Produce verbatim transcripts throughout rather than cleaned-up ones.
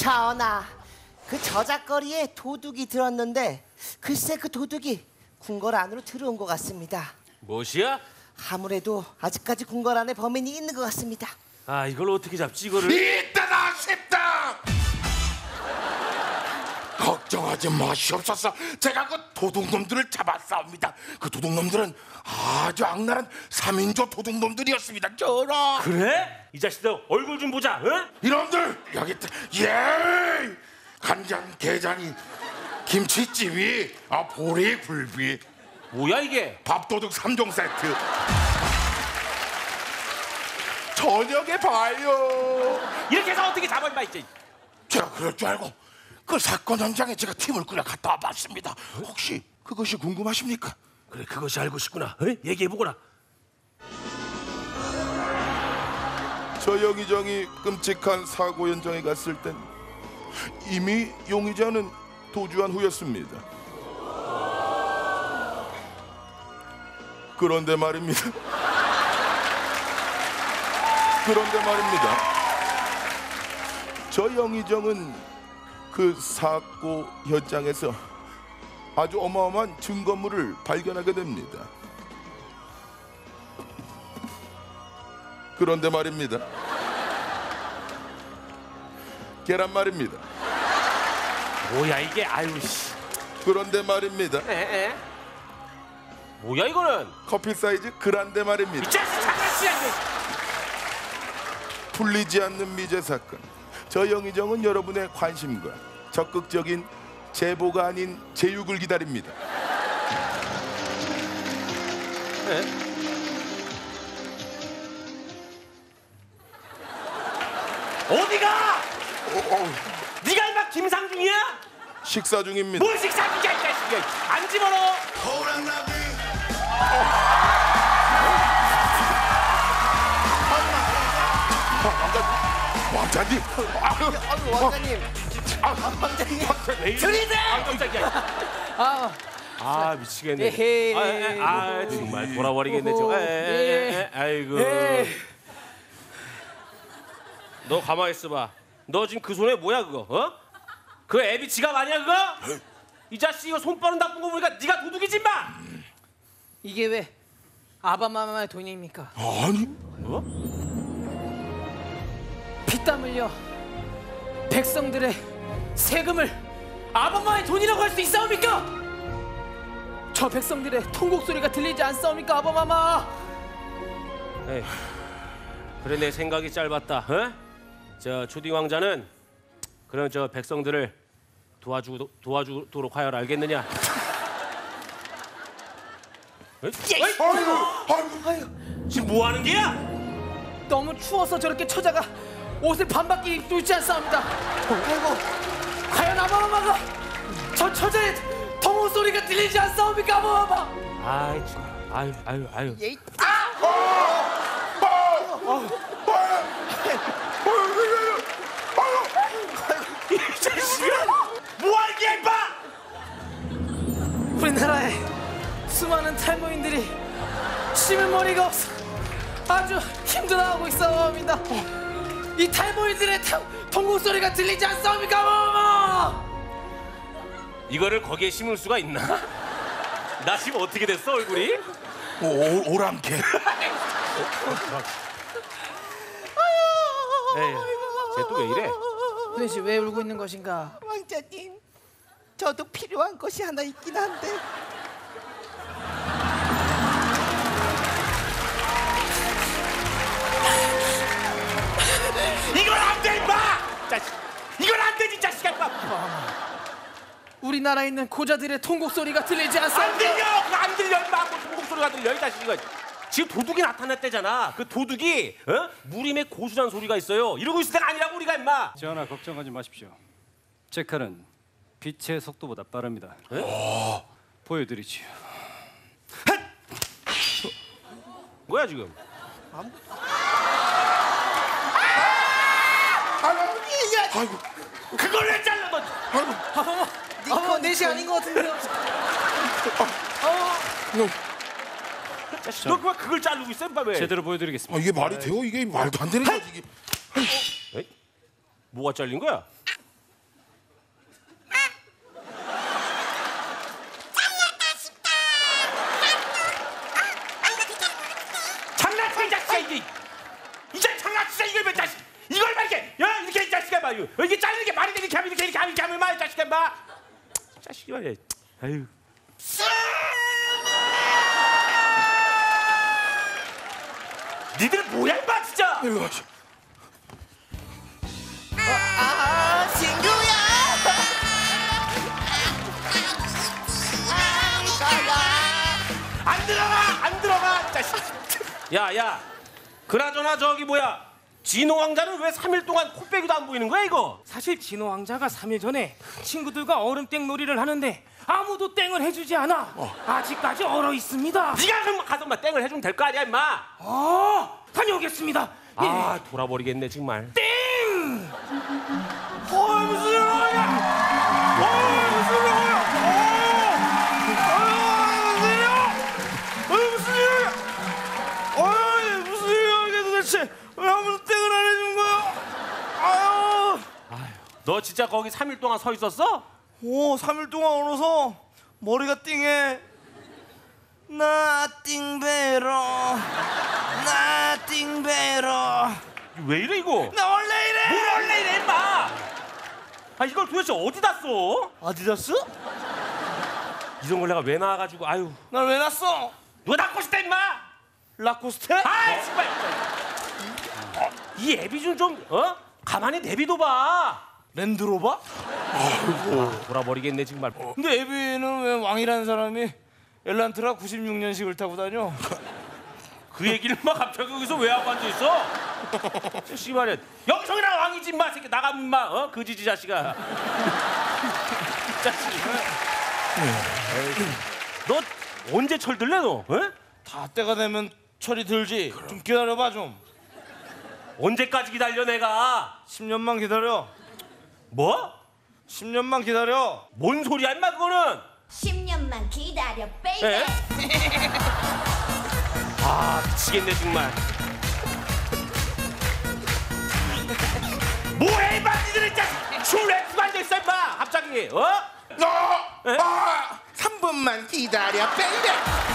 전하, 그 저작거리에 도둑이 들었는데 글쎄 그 도둑이 궁궐 안으로 들어온 것 같습니다. 무엇이야? 아무래도 아직까지 궁궐 안에 범인이 있는 것 같습니다. 아, 이걸 어떻게 잡지 이거를? 이따다 싶다. 걱정하지 마시옵소서. 제가 그 도둑놈들을 잡았사옵니다. 그 도둑놈들은 아주 악랄한 삼인조 도둑놈들이었습니다. 전하. 그래? 이 자식들 얼굴 좀 보자. 응? 이놈들 여기 있다. 예. 간장, 게장이, 김치찜이, 아 보리 굴비. 뭐야 이게? 밥도둑 삼 종 세트. 저녁에 봐요. 이렇게 해서 어떻게 잡아 임마 이제. 제가 그럴 줄 알고 그 사건 현장에 제가 팀을 꾸려 갔다 와봤습니다. 혹시 그것이 궁금하십니까? 그래, 그것이 알고 싶구나. 어? 얘기해보거라. 저 영의정이 끔찍한 사고 현장에 갔을 땐 이미 용의자는 도주한 후였습니다. 그런데 말입니다. 그런데 말입니다. 저 영의정은 그 사고 현장에서 아주 어마어마한 증거물을 발견하게 됩니다. 그런데 말입니다. 계란말입니다. 뭐야 이게? 아유 씨. 그런데 말입니다. 에, 에. 뭐야 이거는? 커피 사이즈 그란데 말입니다. 이 자식 장난치야 이거. 풀리지 않는 미제 사건. 저 영의정은 여러분의 관심과 적극적인 제보가 아닌 제육을 기다립니다. 에? 어디가? 어, 어, 네가 임마 김상중이야? 식사 중입니다. 뭘 식사기야 이 자식이야. 안 집어넣어. 왕자님. 아유 왕자님. 아 왕자님. 들이대. 아 깜짝이야. 아, 아 미치겠네. 에헤이. 아, 에, 아 정말 돌아버리겠네 저. 에, 에, 에, 아이고. 에이. 너 가만히 있어봐. 너 지금 그 손에 뭐야 그거? 어? 그 애비 지갑 아니야 그거? 이 자식 이거 손바닥 나쁜 거 보니까 네가 도둑이지 마. 이게 왜 아바마마의 돈입니까? 아니 뭐? 피땀 흘려 백성들의 세금을 아바마의 돈이라고 할 수 있사옵니까? 저 백성들의 통곡 소리가 들리지 않사옵니까 아바마마? 에이, 그래 내 생각이 짧았다. 어? 저 초딩 왕자는 그런 저 백성들을 도와주 도와주도록 하여라 알겠느냐? 에이? 아이고 아이고 지금 뭐 하는 게야? 너무 추워서 저렇게 처자가 옷을 반바퀴 입고 있지 않사옵니다. 아이고, 과연 아바마마가 저 처자의 통곡 소리가 들리지 않사옵니까 아바마마? 아이 참, 아유 아유 아유. 예이. 이 자식아! 뭐 하는 게야 임마! 우리나라에 수많은 탈모인들이 심은 머리가 없어 아주 힘들어하고 있사옵니다. 이 탈모인들의 통곡 소리가 들리지 않사옵니까 아바마마? 이거를 거기에 심을 수가 있나? 나 지금 어떻게 됐어 얼굴이? 오, 오, 오랑캐. 에이, 쟤 또 왜 이래? 도대체 왜 울고 있는 것인가? 왕자님, 저도 필요한 것이 하나 있긴 한데. 이건 안 돼 임마! 자식, 이건 안 되지 자식아 임마! 우리나라에 있는 고자들의 통곡 소리가 들리지 안 않사옵니까? 들려! 그거 안 들려 임마! 뭐 목소리가 들려 이 자식 이거. 지금 도둑이 나타났대잖아. 그 도둑이 어? 무림의 고수란 소리가 있어요. 이러고 있을 때가 아니라고 우리가 임마. 전하 걱정하지 마십시오. 제 칼은 빛의 속도보다 빠릅니다. 에? 보여드리지요. 뭐야 지금? 아이고 그걸 왜 잘라 너? 아이고 아바마 넷이 아닌 것 같은데요? 자식, 너 그만 그걸 자르고 있어 임마 왜? 제대로 보여드리겠습니다. 아, 이게 말이 돼요? 이게 말도 안 되는 거지 이게. 에이? 뭐가 잘린 거야? 마 이거. 이게 자르는 게 말이 되는 게 하면 이렇게 하면 이렇게 하면 마 자식아 마. 자식이 말이야. 아유. 니들 뭐야 임마 진짜. 이거 아, 친구야. 안 들어가 안 들어가 자식. 야야. 그나저나 저기 뭐야. 진호 왕자는 왜 삼 일 동안 코빼기도 안 보이는 거야 이거? 사실 진호 왕자가 삼 일 전에 친구들과 얼음땡 놀이를 하는데 아무도 땡을 해주지 않아. 아직까지 얼어 있습니다. 네가 좀 가서 막 땡을 해주면 될 거 아니야 임마. 아, 다녀오겠습니다. 아 돌아버리겠네 정말. 땡! 어 무슨 일이야? 어 무슨 일이야? 어 무슨 일이야? 어 무슨 일이야 이게 도대체? 왜 아무도 땡을 안 해준 거야? 아유. 너 진짜 거기 삼 일 동안 서 있었어? 오, 삼 일 동안 얼어서 머리가 띵해. Nothing better, nothing better. 왜 이래 이거? 나 원래 이래. 뭘 원래 이래 임마? 아 이걸 도대체 어디다 써? 아디다스? 이런 걸 내가 왜 나와가지고 아유. 날 왜 났어? 누가 낳고 싶다 임마? 라코스테? 아이 정말. 어, 이 애비 좀 좀 어? 가만히 내비둬봐. 랜드로버? 돌아버리겠네 정말. 근데 에비는 왜 왕이라는 사람이 엘란트라 구십육 년식을 타고 다녀? 그 얘기를 막 갑자기 여기서 왜 하고 앉아 있어? 씨발에 영성이랑 왕이지 마 새끼 나가면 마 어? 그지지 자식아. 자식. 너 언제 철들래 너? 어? 다 때가 되면 철이 들지. 좀 기다려봐 좀. 언제까지 기다려 내가? 십 년만 기다려. 뭐? 십 년만 기다려. 뭔 소리야 임마 그거는? 십 년만 기다려, 에? 베이베. 아 미치겠네 정말. 뭐해 임마 니들 진짜 술래 누가 앉아있어 임마 갑자기 어? 너! 아! 삼 분만 기다려 베이베.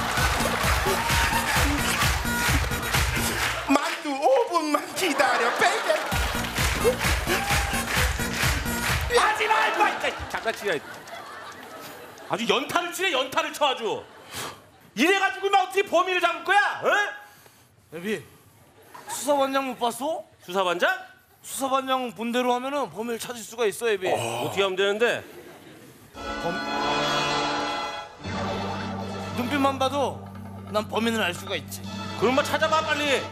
만두 오 분만 기다려 베이베. 하지마 임마 장난치냐. 아주 연타를 치네 연타를 쳐 아주. 이래가지고 임마 어떻게 범인을 잡을 거야? 어? 에비, 수사반장 못 봤어? 수사반장? 수사반장 본대로 하면은 범인을 찾을 수가 있어, 에비. 어떻게 하면 되는데? 눈빛만 봐도 난 범인을 알 수가 있지. 그럼 뭐 찾아봐 빨리.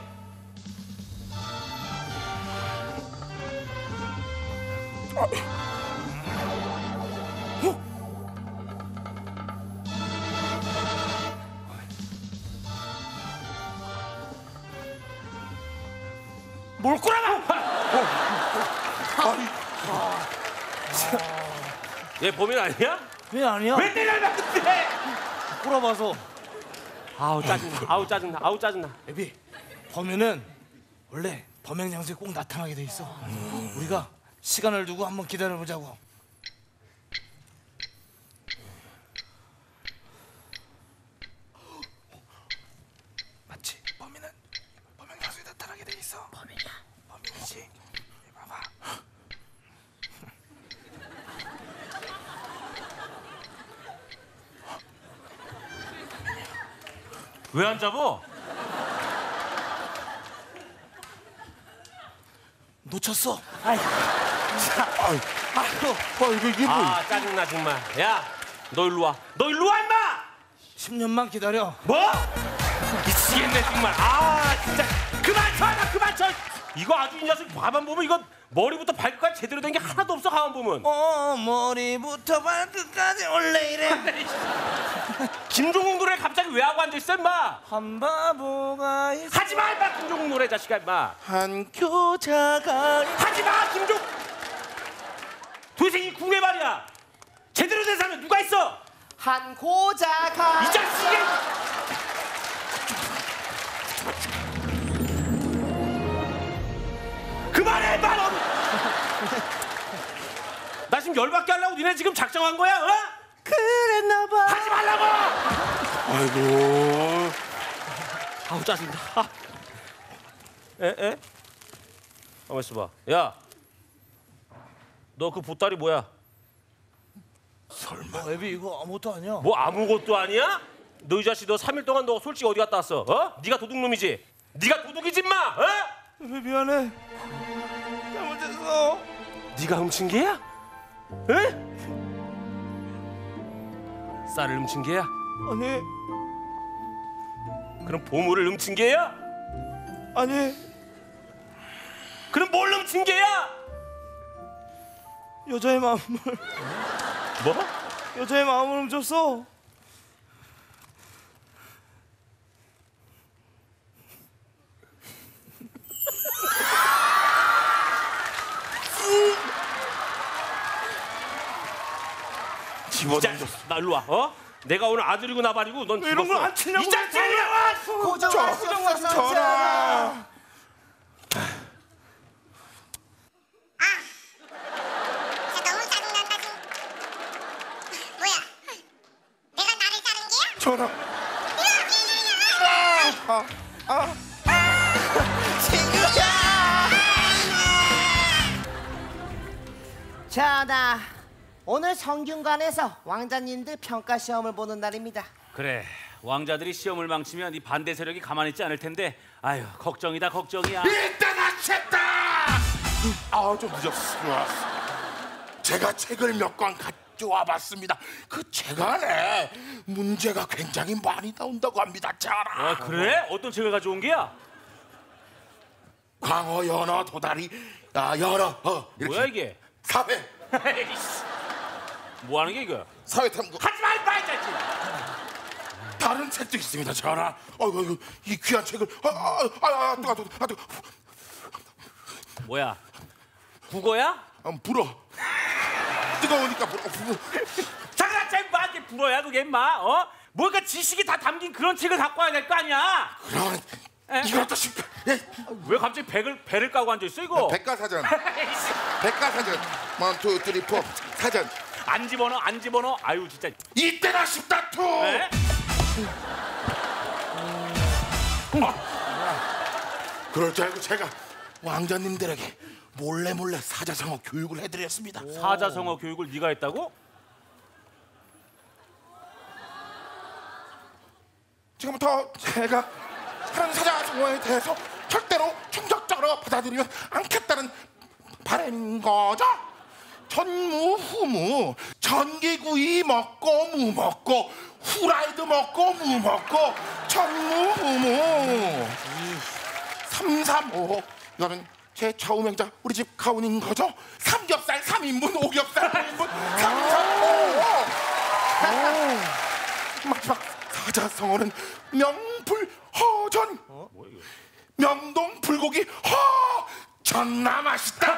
뭘 꼬라봐! 얘 범인 아니야? 왜 아니야? 왜 때려봐 그때? 꼬라봐서. 아우 짜증나 아우 짜증나 아우 짜증나. 에비, 범인은 원래 범행 장소에 꼭 나타나게 돼 있어. 우리가 시간을 두고 한번 기다려보자고. 맞지? 범인은 범행 장소에 나타나게 돼 있어. 범인이야. 범인이지. 봐봐. 왜 안 잡어? 놓쳤어. 아이고, 아 이거 이게 뭐? 아 짜증나 정말. 야 너 일로 와. 너 일로 와 임마. 십 년만 기다려. 뭐? 미치겠네 정말. 아 진짜 그만 쳐 임마 그만 쳐. 이거 아주 이 녀석 가만 보면 이거 머리부터 발끝까지 제대로 된 게 하나도 없어 가만 보면. 어, 머리부터 발끝까지 원래 이래. 김종국 노래 갑자기 왜 하고 앉아있어 임마. 한 바보가 있어. 하지마 임마 김종국 노래 자식아 임마. 한 교자가 하지마 김종. 도대체 이 궁에 말이야 제대로 된 사람은 누가 있어? 한 고자가 이 자식이. 그만해 임마 너. 나 지금 열받게 하려고 니네 지금 작정한 거야 어? 그랬나봐. 하지 말라고. 아이고. 아우 짜증나. 아. 에? 에? 가만 있어봐. 야 너 그 보따리 뭐야? 설마 어, 애비 이거 아무것도 아니야. 뭐 아무것도 아니야? 너 이 자식 너 삼 일 동안 너 솔직히 어디 갔다 왔어? 어? 네가 도둑놈이지? 네가 도둑이지 마! 어? 애비 미안해. 잘못했어. 네가 훔친 게야? 에? 쌀을 훔친 게야? 아니 그럼 보물을 훔친 게야? 아니 그럼 뭘 훔친 게야? 여자의 마음을 뭐? 여자의 마음을 훔쳤어. 집어던졌어. 나 일로 와. 어? 내가 오늘 아들이고 나발이고 넌 이런 죽었어. 걸안 치냐고 이 자식아! 고정하셨어 전하. 나 너무 짜증난다 지금. 뭐야? 내가 나를 자른 게야? 전하. 전하, 오늘 성균관에서 왕자님들 평가 시험을 보는 날입니다. 그래, 왕자들이 시험을 망치면 이 반대 세력이 가만히 있지 않을 텐데 아유 걱정이다 걱정이야. 일단 아쳤다. 아좀 늦었어. 제가 책을 몇 권 가져와 봤습니다. 그 책 안에 문제가 굉장히 많이 나온다고 합니다. 전하. 아 그래? 어떤 책을 가져온 게야? 광어, 연어, 도다리, 아 연어, 어 이렇게 뭐야 이게? 사회, 뭐 하는 게 이거? 사회 탐구. 하지 마 이봐 이 자식! 다른 책도 있습니다, 전하. 어이구, 어이구, 이 귀한 책을 아, 아, 아, 아, 뜨거, 뜨거, 아, 뜨거. 뭐야? 국어야? 아, 불어. 뜨거우니까 불어. 불어. 장난쳐 임마! 이게 불어야 그게 임마? 어? 뭔가 지식이 다 담긴 그런 책을 갖고 와야 될 거 아니야? 그럼 에? 이것도 쉽다. 예. 왜 갑자기 백을 배를 까고 앉아 있어 이거? 백과사전. 백과사전. 원, 투, 쓰리, 포. 사전. 안 집어넣어 안 집어넣어. 아유 진짜. 이때나 쉽다 투. 에? 그럴 줄 알고 제가 왕자님들에게 몰래 몰래 사자성어 교육을 해드렸습니다. 사자성어 교육을 네가 했다고? 지금부터 제가 하는 사자성어에 대해서 절대로 충격적으로 받아들이면 않겠다는 바람인 거죠. 전무후무, 전기구이 먹고 무 먹고 후라이드 먹고 무 먹고 전무후무. 삼삼오오 이거는 제 좌우명자 우리 집 가훈인 거죠. 삼겹살 삼 인분, 오겹살 오 인분, 삼삼오오. 마지막 사자성어는 명불허전. 명동 불고기 허 존나 맛있다.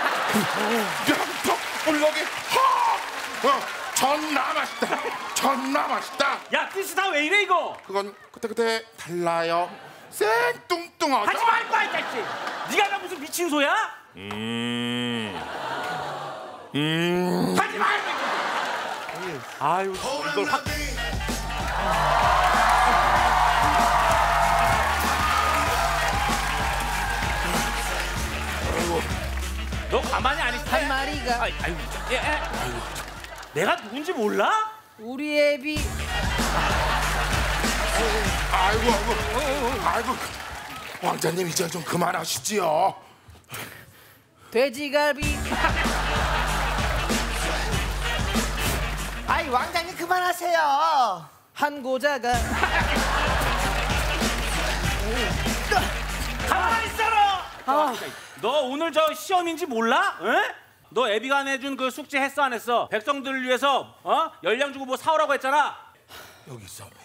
명동 불고기 허 어, 존나 맛있다. 존나 맛있다. 야 뜻이 다 왜 이래 이거? 그건 그때그때 달라요. 생뚱뚱하죠. 하지 말 거야 이 자식. 네가 나 무슨 미친 소야? 음. 하지 말. 아유 이걸 확. 너 가만히 안 있어. 한 마리가 아이, 아유, 예, 예. 아유, 내가 누군지 몰라? 우리 애비 아이고 아이고 아이고 왕자님 이제 좀 그만하시지요. 돼지갈비 아이 왕자님 그만하세요. 한 고자가 가만히 있어라. 아, 너 오늘 저 시험인지 몰라? 에? 너 애비가 내준 그 숙제 했어 안 했어? 백성들을 위해서 어? 열량 주고 뭐 사오라고 했잖아. 여기 있습니다.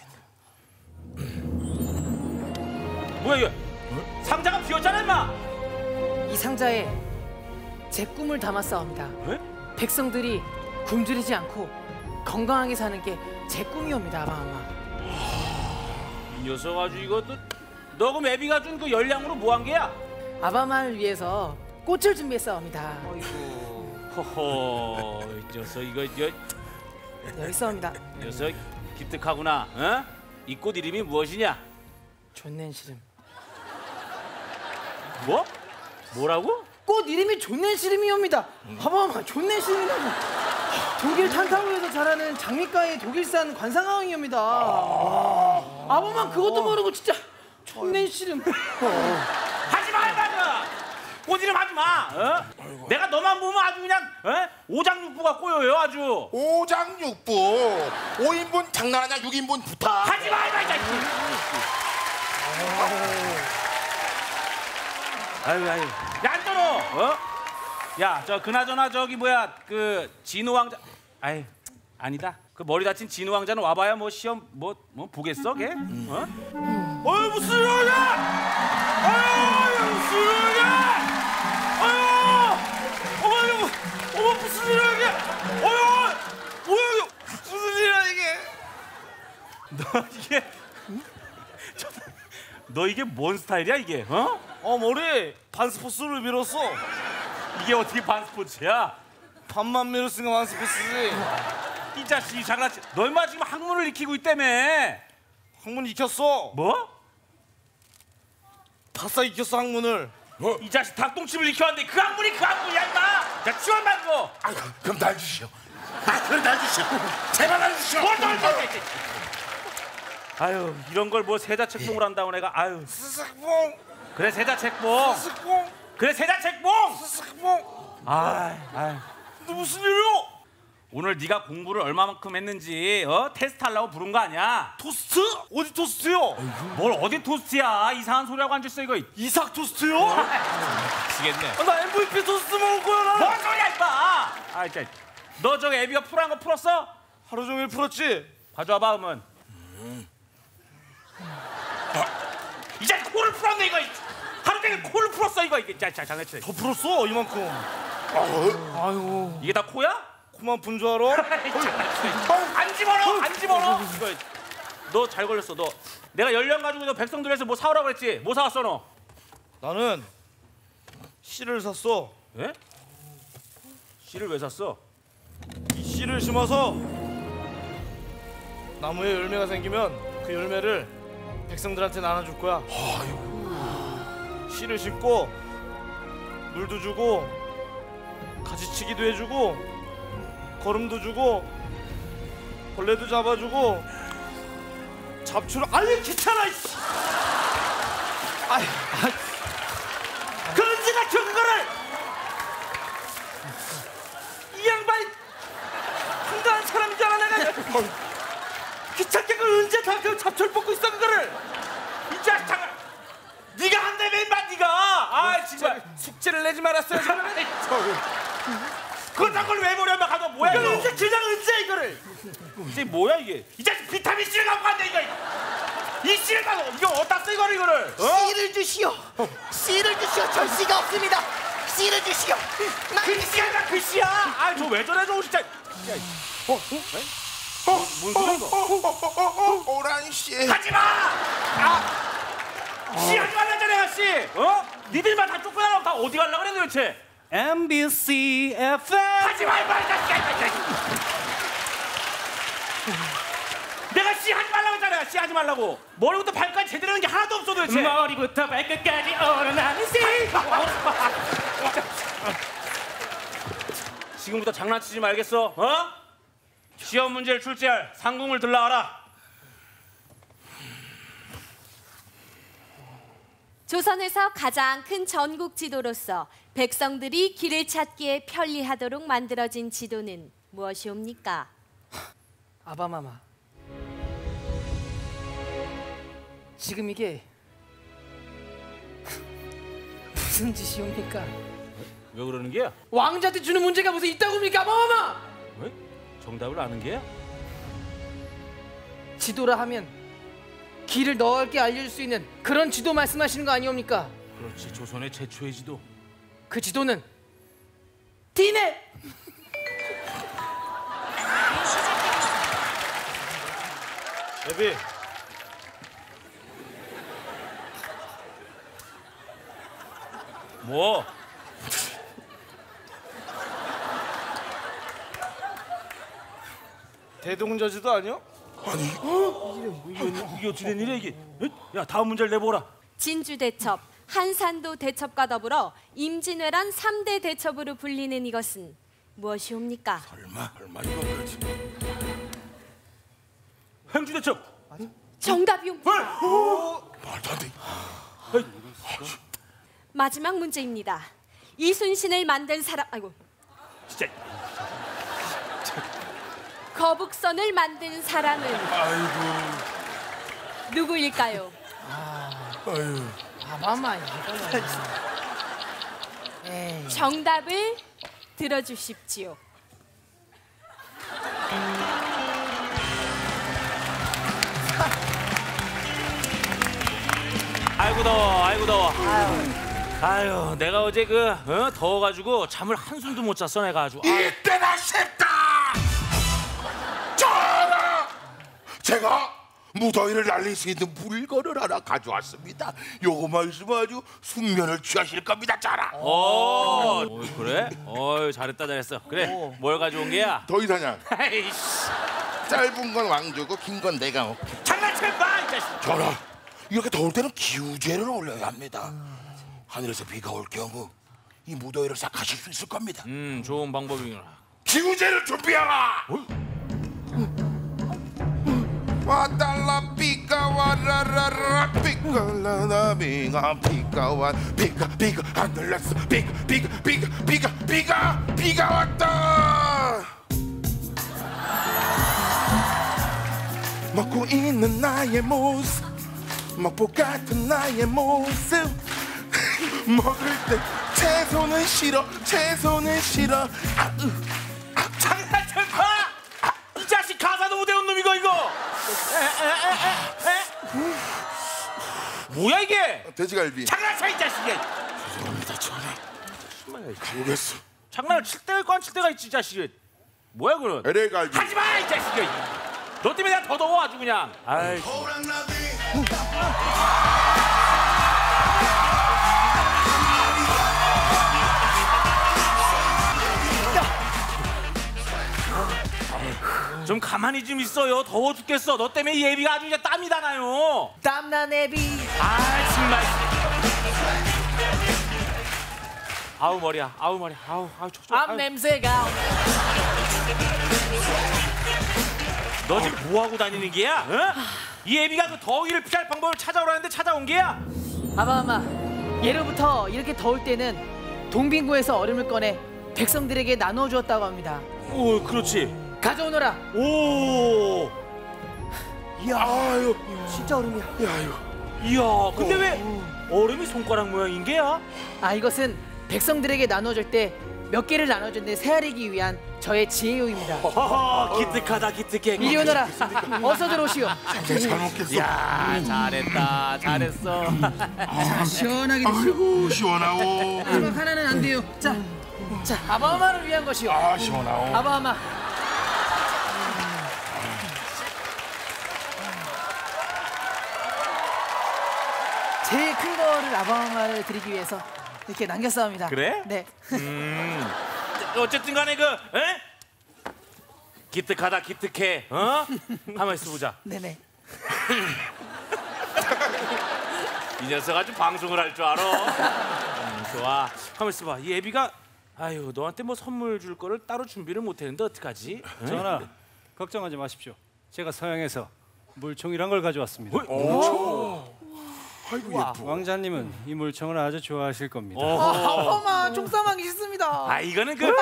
뭐야 이게? 상자가 비었잖아 임마. 이 상자에 제 꿈을 담았사옵니다. 에? 백성들이 굶주리지 않고 건강하게 사는 게 제 꿈이옵니다. 아마아마. 이 녀석 아주 이것도 너 그럼 애비가 준 그 열량으로 뭐 한 게야? 아바마를 위해서 꽃을 준비했사옵니다. 허허 이 녀석 이거 이 여기 있사옵니다. 녀석 기특하구나. 어? 이 꽃 이름이 무엇이냐? 존넨 시름. 뭐? 뭐라고? 꽃 이름이 존넨시름이옵니다. 봐봐봐, 존넨시름이라고. 독일 탄타우에서 자라는 장미가의 독일산 관상어항이옵니다. 아버만 그것도 모르고 진짜 존넨시름. 하지 마, 임마! 꽃 이름 하지 마. 어? 내가 너만 보면 아주 그냥 어? 오장육부가 꼬여요, 아주. 오장육부 오 인분 장난하냐? 육 인분 부탁. 하지 마, 임마! 아유, 아유. 야, 안전호! 어? 야, 저 그나저나 저기 뭐야 그 진우 왕자. 아이, 아니다. 그 머리 다친 진우 왕자는 와봐야 뭐 시험 뭐 뭐 보겠어, 걔? 어? 어이 무슨 일이야? 아유 무슨 일이야? 아유 어머 이거 어머 무슨 일이야 이게? 어유 뭐야 이거 무슨 일이야 이게? 너 이게 저, 너 이게 뭔 스타일이야 이게? 어? 어 머리 반스포스를 밀었어. 이게 어떻게 반스포츠야? 반만 밀었으니까 반스포스지. 이 자식이 장난치. 너 인마 지금 학문을 익히고 있다며. 학문 익혔어. 뭐? 바싹 익혔어 학문을. 이 자식 닭똥집을 익혀왔는데 그 학문이 그 학문이야 임마. 자 치원 말고. 아, 그럼 날 주시오. 아, 그럼 날 주시오. 제발 날 주시오. 뭘 널 널. 아유 이런 걸 뭐 세자책봉을 한다고 내가. 아유 스스봉 그래 세자책봉. 스스봉 그래 세자책봉. 스스봉. 아이 아이 너 무슨 일이야? 오늘 네가 공부를 얼마만큼 했는지 어 테스트 하려고 부른 거 아니야? 토스트? 어디 토스트요? 뭘 어디 토스트야? 이상한 소리하고 앉았어 이거. 이삭 토스트요? 미치겠네. 아, 나 엠브이피 토스트 먹을 거야 나. 뭔 소리야 임마. 아 진짜. 너 저기 애비가 풀한 거 풀었어? 하루 종일 풀었지? 가져와봐 음은. 이제 코를 풀었네 이거. 하루 종일 코를 풀었어 이거. 이게 자, 자 장난치네. 더 풀었어 이만큼. 아유 이게 다 코야? 코만 푼 줄 알아? 안 집어넣어 안 집어넣어. 이거 너 잘 걸렸어. 너 내가 열량 가지고 너 백성들에서 뭐 사오라고 그랬지? 뭐 사왔어 너? 나는 씨를 샀어. 예? 씨를 왜 샀어? 이 씨를 심어서 나무에 열매가 생기면 그 열매를 백성들한테 나눠줄 거야. 씨를 심고 물도 주고 가지치기도 해주고 거름도 주고 벌레도 잡아주고 잡초를 아유 귀찮아 이씨. 아유 아유 그런지 나 그거를 이 양반이 한가한 사람인 줄 알아 내가. 귀찮게 그걸 언제 다 그 잡초를 뽑고 있어 그거를. 이 자식 장난. 네가 한다며 임마 네가. 아 정말 숙제를 내지 말았어요 저는. 그딴 걸 왜 버려 임마. 가서 뭐야 이거. 언제 그냥 언제 이거를. 이게 뭐야 이게? 이 자식 비타민 C를 갖고 왔네 이거. 이 씨를 갖고 이거 어디다 쓰 이거를 이거를? 어? 씨를 주시오. 씨를 주시오. 전 씨가 없습니다. 씨를 주시오. 나 그 씨야 그 씨야. 아 저 왜 저래 저 진짜. 야, 어? 어? 어? 뭔 소리야 이거? 오란 씨. 하지 마. 아. 씨 하지 말라잖아요 씨. 어? 니들만 다 쫓겨나면 다 어디 가려고 그래 도대체? 엠비씨 에프엠. 하지 마 임마 이 자식아. 내가 씨 하지 말라고 했잖아. 씨 하지 말라고. 머리부터 발까지 제대로 하는 게 하나도 없어 도대체. 머리부터 발끝까지 오르나는 씨. 지금부터 장난치지 말겠어. 어? 시험 문제를 출제할 상궁을 들라와라. 조선에서 가장 큰 전국 지도로서 백성들이 길을 찾기에 편리하도록 만들어진 지도는 무엇이옵니까? 아바마마, 지금 이게 무슨 짓이옵니까? 왜 그러는 게야? 왕자한테 주는 문제가 무슨 있다고입니까 아바마마? 왜? 정답을 아는 게야? 지도라 하면 길을 넓게 알려줄 수 있는 그런 지도 말씀하시는 거 아니옵니까? 그렇지. 조선의 최초의 지도. 그 지도는 디네! 애비 뭐? 대동저지도 아니야? 이게, 이게 어떻게 된 일이야 이게? 야 다음 문제를 내보라. 진주대첩 한산도 대첩과 더불어 임진왜란 삼 대 대첩으로 불리는 이것은 무엇이옵니까? 얼마 얼마 이거 그렇지. 행주대첩. 정답이옵니다. 말도 안 돼. 마지막 문제입니다. 이순신을 만든 사람, 아이고, 진짜. 거북선을 만든 사람은 아이고. 누구일까요? 아유. 아마마 이거는. 에이. 정답을 들어주십시오. 아이고 더워, 아이고 더워. 아유, 내가 어제 그 어? 더워가지고 잠을 한숨도 못 잤어 내가 아주. 아유. 이때나 싶다. 전하, 제가 무더위를 날릴 수 있는 물건을 하나 가져왔습니다. 요거만 있으면 아주 숙면을 취하실 겁니다, 전하. 어, 어, 그래? 어유 잘했다 잘했어. 그래, 뭘 가져온 게야? 더위사냥. 에이씨, 짧은 건 왕주고 긴 건 내가 먹게. 장난치지 마, 이 자식. 전하, 이렇게 더울 때는 기우제를 올려야 합니다. 하늘에서 비가 올 경우 이 무더위를 싹 가실 수 있을 겁니다. 음, 좋은 방법이구나. 기우제를 준비하라. 와달라 비가 와라라라 비가라라 비가 비가 와 비가 비가 하늘에서 비가 비가 비가 비가 비가 비가 왔다. 먹고 있는 나의 모습 먹보 같은 나의 모습 먹을 때 채소는 싫어 채소는 싫어 아, 으. 장난치지 마! 이 자식 가사도 못 외운 놈이고 이거. 에, 에, 에, 에, 에? 뭐야 이게? 돼지갈비. 장난쳐 이 자식이. 죄송합니다, 전하. 가보겠어. 장난을 칠 때가 있고 안 칠 때가 있지 이 자식이. 뭐야 그건? 엘에이 갈비. 하지 마 이 자식이. 너 때문에 내가 더 더워 아주 그냥. 아이. 좀 가만히 좀 있어요. 더워 죽겠어. 너 때문에 이 애비가 아주 그냥 땀이 다 나요. 땀난 애비. 아 정말. 아우 머리야. 아우 머리. 아우 아우 촉촉. 암 냄새가. 너 지금 뭐 하고 다니는 게야? 어? 이 애비가 그 더위를 피할 방법을 찾아오라는데 찾아온 게야? 아바마, 예로부터 이렇게 더울 때는 동빙구에서 얼음을 꺼내 백성들에게 나누어 주었다고 합니다. 오, 그렇지. 가져오너라. 오. 이야, 아유, 진짜 얼음이야. 야유. 이야, 근데 왜 얼음이 손가락 모양인 게야? 아, 이것은 백성들에게 나눠줄 때 몇 개를 나눠줬는데 세아리기 위한 저의 지혜요입니다. 허허, 기특하다 기특해. 이리 오너라. 어서 들어오시오. 잘 먹겠어. 야, 잘했다, 잘했어. 자, 시원하게 드시오. 아이고, 시원하오. 하지만 하나는 안 돼요. 자, 자, 아바마를 위한 것이오. 아, 시원하오. 아바마. 제일 큰 거를 아바마를 드리기 위해서 이렇게 남겼사옵니다. 그래? 네. 음, 어쨌든 간에 그, 에? 기특하다 기특해. 어? 가만 있어 보자. 네네. 이 녀석 아주 방송을 할 줄 알아. 음, 좋아. 가만 있어봐. 이 애비가 아유 너한테 뭐 선물 줄 거를 따로 준비를 못했는데 어떡하지? 응? 전하, 걱정하지 마십시오. 제가 서양에서 물총이란 걸 가져왔습니다. 아이고, 예뻐. 왕자님은 이 물총을 아주 좋아하실 겁니다. 아바마 총싸움하기 싫습니다. 아 이거는 그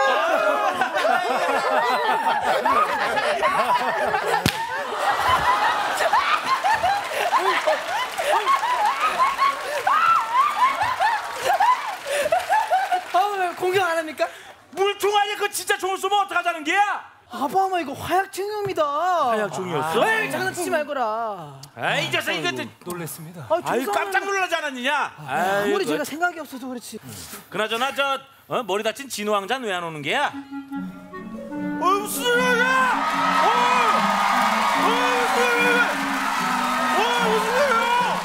아, 공격 안 합니까? 물총 아니야? 그 진짜 총을 쏘면 어떡하자는 게야? 아바마 이거 화약총입니다. 화약총이었어? 에이, 장난치지 말거라. 아이 이 녀석 이거 놀랬습니다. 아, 아유 총싸움은 깜짝 놀라지 않았느냐? 아무리 아유, 제가 그, 생각이 없어서 그렇지. 그나저나 저 어? 머리 다친 진우 왕자는 왜 안 오는 게야? 어, 무슨 일이야? 어! 어, 무슨 일이야? 어, 무슨 일이야?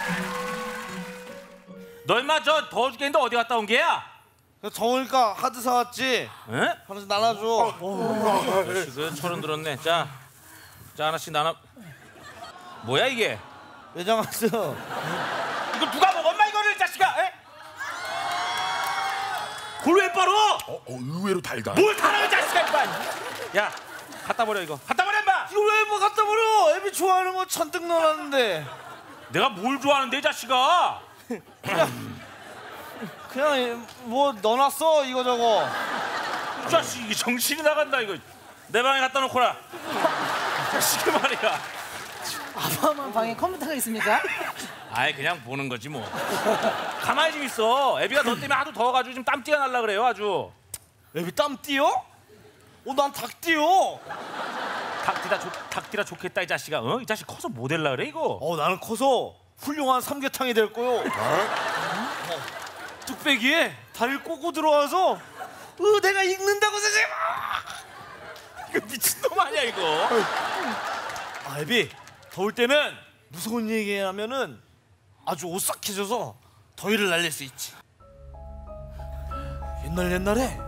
너 임마 저 더워 죽겠는데 어디 갔다 온 게야? 더우니까 하드 사왔지. 에? 하나씩 나눠줘. 그 철은 들었네. 자, 자 하나씩 나눠. 뭐야 이게? 매장 왔어. 이거 누가 먹었나 이거를 이 자식아? 그걸 왜 빨어? 어, 어, 의외로 달다. 뭘 달아 이 자식아 임마. 야 갖다 버려 이거. 갖다 버려 임마. 이거 왜 뭐 갖다 버려? 애비 좋아하는 거 잔뜩 넣어놨는데. 내가 뭘 좋아하는데 이 자식아. 그냥 뭐 넣어놨어 이거 저거. 이 자식 이게 정신이 나간다 이거. 내 방에 갖다 놓거라. 이 자식이 말이야. 아빠만 방에 컴퓨터가 있습니까? 아이 그냥 보는 거지 뭐. 가만히 좀 있어. 애비가 너 때문에 하도 더워가지고 지금 땀띠가 날라 그래요 아주. 애비 땀 띄어? 어, 난 닭 띄어. 닭띠라 좋 닭띠라 좋겠다 이 자식아. 어? 이 자식 커서 뭐 될라 그래 이거. 어, 나는 커서 훌륭한 삼계탕이 될 거요. 어, 뚝배기에 다리를 꼬고 들어와서 어, 내가 익는다고 생각해. 이거 미친놈 아니야 이거. 아, 애비 더울 때는 무서운 얘기하면은 아주 오싹해져서 더위를 날릴 수 있지. 옛날 옛날에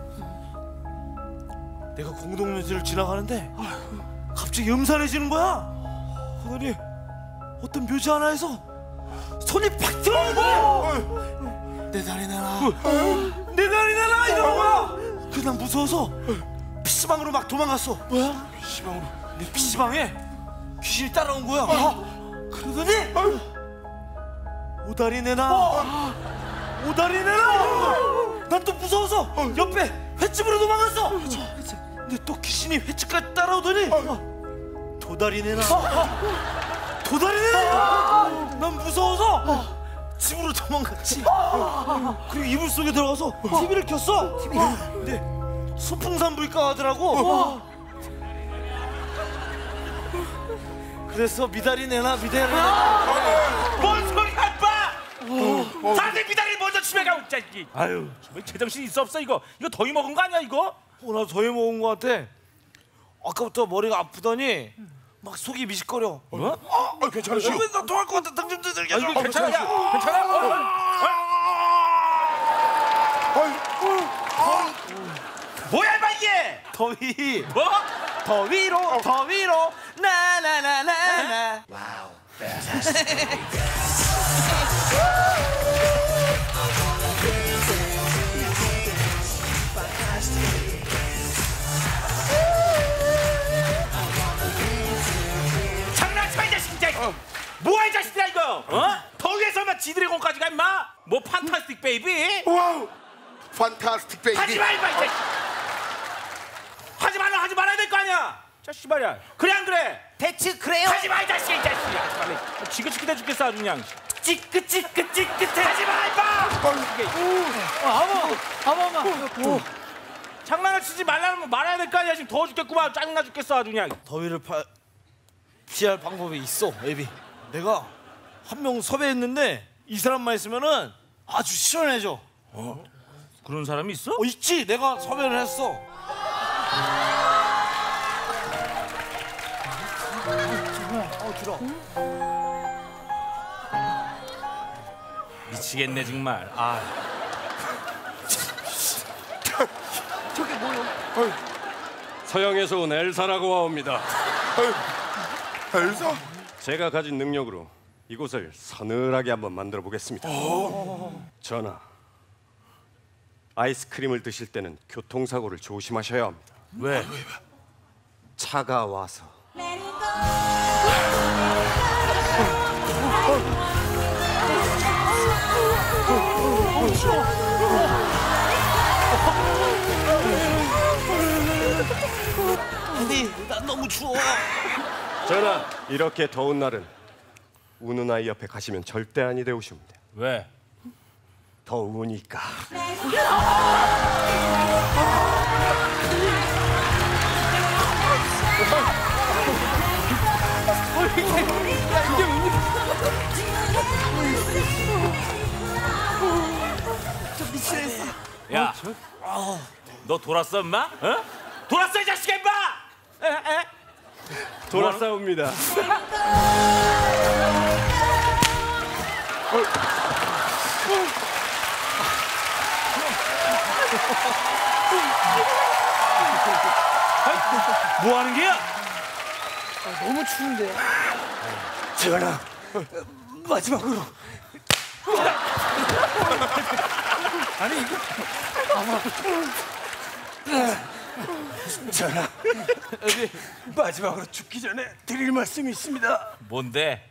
내가 공동묘지를 지나가는데 갑자기 음산해지는 거야. 그러더니 어떤 묘지 하나에서 손이 팍 들어오는 거야. 내 다리 내놔, 내 다리 내놔 이러는 거야. 그래서 난 무서워서 피시방으로 막 도망갔어. 뭐야? 피시방으로? 내 피시방에 귀신이 따라온 거야. 그러더니 오다리 내놔, 오다리 내놔. 난 또 무서워서 옆에 횟집으로 도망갔어. 근데 또 귀신이 횟집까지 따라오더니 도다리 내놔, 도다리 내놔. 난 무서워서 집으로 도망갔지. 그리고 이불 속에 들어가서 티비를 켰어. 근데 소풍산 불가 하더라고. 그래서 미다리 내놔, 미다리 내놔. 뭔 소리야 임마. 다들 미다리 먼저 집에 가고 자식이. 아유 정말 제정신 있어 없어 이거. 이거 더위 먹은 거 아니야 이거? 어, 나 더위 먹은 거 같아. 아까부터 머리가 아프더니 막 속이 미식거려. 어? 아, 괜찮으시오? 나 토할 것 같아. 당좀 두들겨. 아, 이거 괜찮아? 야, 괜찮아? 어, 어. 뭐야 임마 이게? 더위. 뭐? 더위로, 더위로. 나나나나나. 장난치마 이 자식 진짜. 어. 뭐야 이 자식들아 이거? 어? 더위에서 막 지드래곤까지 가 임마? 뭐 판타스틱 베이비? 와우, 판타스틱 베이비. 하지마 임마 이 자식. 하지 말라 하지 말아야 될 거 아니야. 자식 말이야. 그래 안 그래? 대체 그래요? 하지마 이 자식 이 자식. 하지 말라. 지긋지긋해 죽겠어 아주 그냥. 찌긋찌긋찌긋해. 하지마 임마. 아마, 아마, 아마. 장난을 치지 말라면 말아야 될 거 아니야. 지금 더워 죽겠구만. 짜증나 죽겠어 아주 그냥. 더위를 파, 피할 방법이 있어, 애비. 내가 한 명 섭외했는데 이 사람만 있으면은 아주 시원해져. 어? 그런 사람이 있어? 어, 있지. 내가 섭외를 했어. 어, 들어. 미치겠네 정말. 아. 저게 뭐요? 서양에서 온 엘사라고 하옵니다. 엘사? 제가 가진 능력으로 이곳을 서늘하게 한번 만들어 보겠습니다. 전하, 아이스크림을 드실 때는 교통사고를 조심하셔야 합니다. 왜? 차가 와서. 애비, 난 너무 추워. 전하, 이렇게 더운 날은 우는 아이 옆에 가시면 절대 아니 되오십니다. 왜? 더우니까. 야, 너 돌았어 엄마? 어? 돌았어 이 자식아 임마! 에? 에? 돌아싸웁니다. 뭐 하는 게야? 너무 추운데요. 전하, 마지막으로 아니 이거 전하, 여기 마지막으로 죽기 전에 드릴 말씀이 있습니다. 뭔데?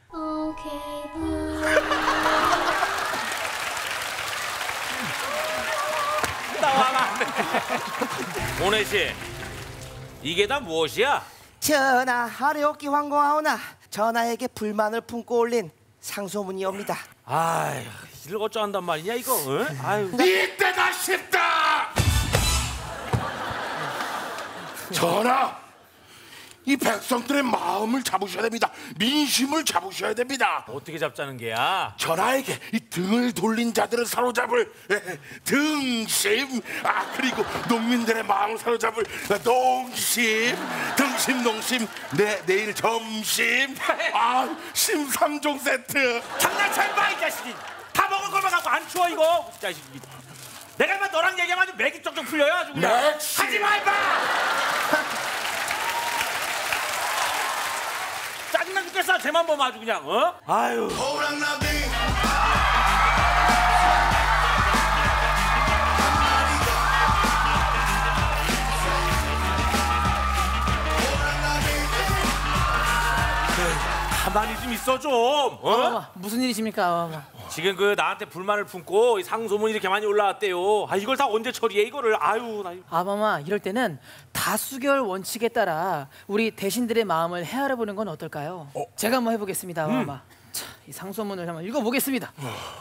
나와라. 오네 씨, 이게 다 무엇이야? 전하, 하려옵기 황공하오나 전하에게 불만을 품고 올린 상소문이옵니다. 아휴, 이걸 어쩌한단 말이냐 이거? 어? 아유. 이때다 싶다. 전하, 이 백성들의 마음을 잡으셔야 됩니다. 민심을 잡으셔야 됩니다. 어떻게 잡자는 게야? 전하에게 이 등을 돌린 자들을 사로잡을 에, 등심, 아 그리고 농민들의 마음을 사로잡을 농심, 등심 농심, 내 내일 점심, 아 심삼종 세트. 장난쳐 봐 이 자식이. 다 먹을 걸만 갖고 안 추워 이거. 이 자식이. 내가 막 너랑 얘기하면 아주 맥이 쪽쪽 풀려요 아주 그냥. 맥시. 하지 마 임마. 짜증나 죽겠어. 쟤만 보면 아주 그냥 어? 아유. 가만히 좀 있어 좀. 어? 어머, 무슨 일이십니까? 어머. 지금 그 나한테 불만을 품고 이 상소문이 이렇게 많이 올라왔대요. 아 이걸 다 언제 처리해 이거를? 아유 나. 아마마 이럴 때는 다수결 원칙에 따라 우리 대신들의 마음을 헤아려 보는 건 어떨까요? 어? 제가 한번 해보겠습니다. 아마마. 자, 이 상소문을 한번 읽어보겠습니다.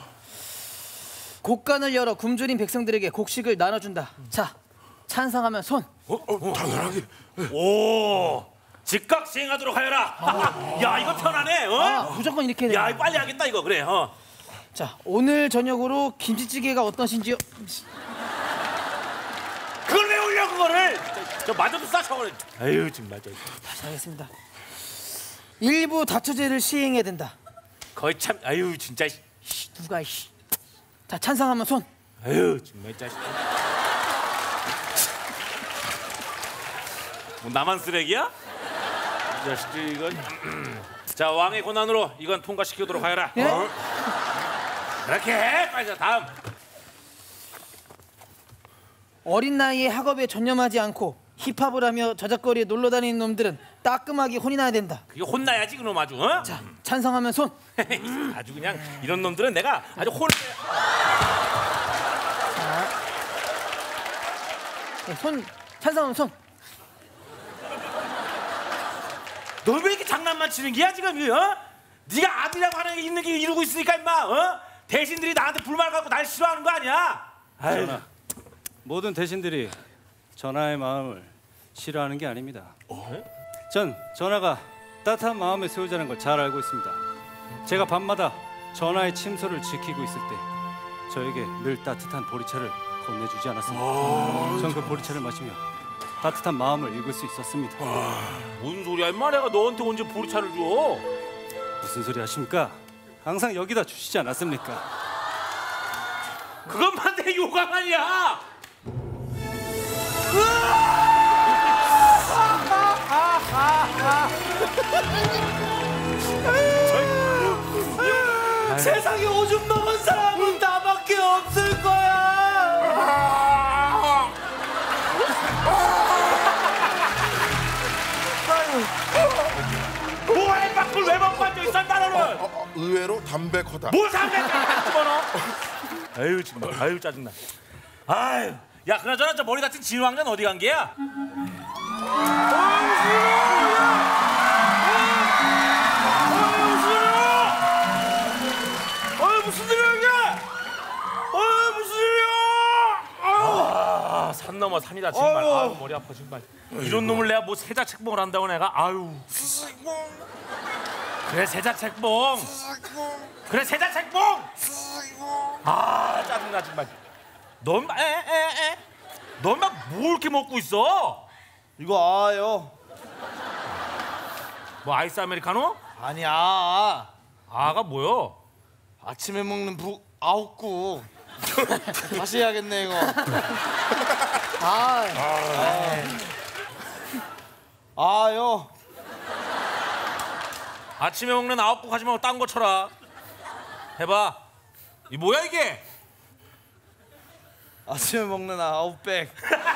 곡간을 열어 굶주린 백성들에게 곡식을 나눠준다. 자, 찬성하면 손. 어, 어, 당연하게. 오. 즉각 시행하도록 하여라. 야 이거 편하네. 어? 아, 무조건 이렇게 돼요. 야 이거 빨리 하겠다 이거 그래. 어. 자, 오늘 저녁으로 김치찌개가 어떠신지요? 그걸 왜 올려 그거를? 저, 저 마저도 싸 저거를. 아유 정말 저. 다시 하겠습니다. 일부 다처제를 시행해야 된다. 거의 참. 아유 진짜. 누가 씨. 자, 찬성하면 손. 아유 정말 자식. 뭐 나만 쓰레기야? 이 자식들 이건. 자 왕의 권한으로 이건 통과시키도록 하여라. 예? 어? 그렇게 해. 빨리 자 다음. 어린 나이에 학업에 전념하지 않고 힙합을 하며 저작거리에 놀러 다니는 놈들은 따끔하게 혼이 나야 된다. 그게 혼나야지 그놈 아주. 어? 자, 찬성하면 손. 아주 그냥 이런 놈들은 내가 아주 혼. 네, 손 찬성하면 손. 너 왜 이렇게 장난만 치는 게야 지금? 어? 네가 아들이라고 하는 게 있는 게 이러고 있으니까 임마. 어? 대신들이 나한테 불만을 갖고 날 싫어하는 거 아니야? 전하, 모든 대신들이 전하의 마음을 싫어하는 게 아닙니다. 전 전하가 따뜻한 마음의 소유자라는 걸 잘 알고 있습니다. 제가 밤마다 전하의 침소를 지키고 있을 때 저에게 늘 따뜻한 보리차를 건네주지 않았습니다. 전 그 보리차를 마시며 따뜻한 마음을 읽을 수 있었습니다. 뭔 소리야 임마. 내가 너한테 언제 보리차를 줘? 무슨 소리 하십니까? 항상 여기다 주시지 않았습니까? 그것만 내 요강 아니야. 세상에 오줌 먹은 사람은 나밖에 없을 거야. 뭐해 밖을 왜 먹고 앉아있어 나라는. 어, 어, 의외로 담백하다. 뭘 담배까지 집어넣어. 아유 정말. 아유 짜증나. 아유. 야 그나저나 저 머리 다친 진우 왕자는 어디 간 게야? 아 무슨 일이야 이게? 아 무슨 일이야? 아, 산 넘어 산이다 정말. 아유. 아유 머리 아파 정말. 이런 놈을 내가 뭐 세자 책봉을 한다고 내가. 아유. 그래 세자 책봉. 그래 세자 책봉. 아 짜증나 정말. 넌 에에에. 넌 막 뭐 이렇게 먹고 있어? 이거 아요. 뭐 아이스 아메리카노? 아니야. 아가 뭐요? 아침에 먹는 부 아홉구. 다시 해야겠네 이거. 아, 아요. 아침에 먹는 아홉국 하지 말고 딴 거 쳐라. 해봐. 이 뭐야 이게? 아침에 먹는 아웃백.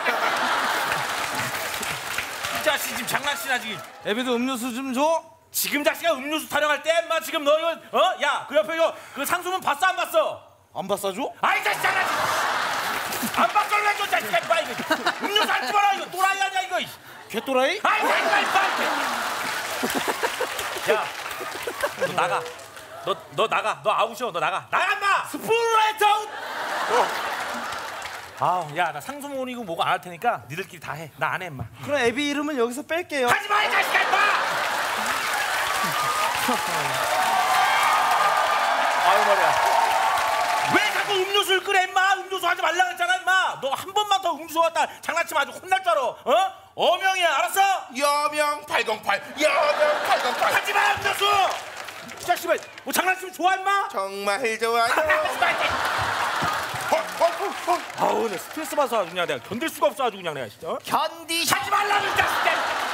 이 자식 지금 장난치나 지금. 애비도 음료수 좀 줘. 지금 자식아 음료수 타령할 때 인마 지금 너 이거 어? 야 그 옆에 이거 그 상수문 봤어 안 봤어? 안 봤어 줘? 아이 자식 장난치. 안 봤어 왜 줘 자식아 임마 이거. 음료수 안 집어라 이거 또라이 아니야 이거. 개또라이? 아이 자식아 임마. 야 너 나가. 너 너 나가. 너 아웃이야. 너 나가. 나가 인마. 스프라이트 아웃. 아, 야, 나 상수문이고 뭐고 안 할 테니까 니들끼리 다 해. 나 안 해, 임마. 그럼 애비 이름은 여기서 뺄게요. 하지 마, 이 자식아, 임마! 아유, 말이야. 왜 자꾸 음료수를 끄래, 임마? 음료수 하지 말라 그랬잖아, 임마. 너 한 번만 더 음료수 왔다 장난치면 아주 혼날 줄 알아. 어? 어명이야, 알았어? 여명 팔공팔 여명 팔공팔 하지 마, 음료수! 이 자식아, 뭐 장난치면 좋아, 임마? 정말 좋아요. 아우, 내 스트레스 받아서 아주 그냥 내가 견딜 수가 없어 아주 그냥 내가 진짜. 어? 견디. 하지 말라고 이 자식들.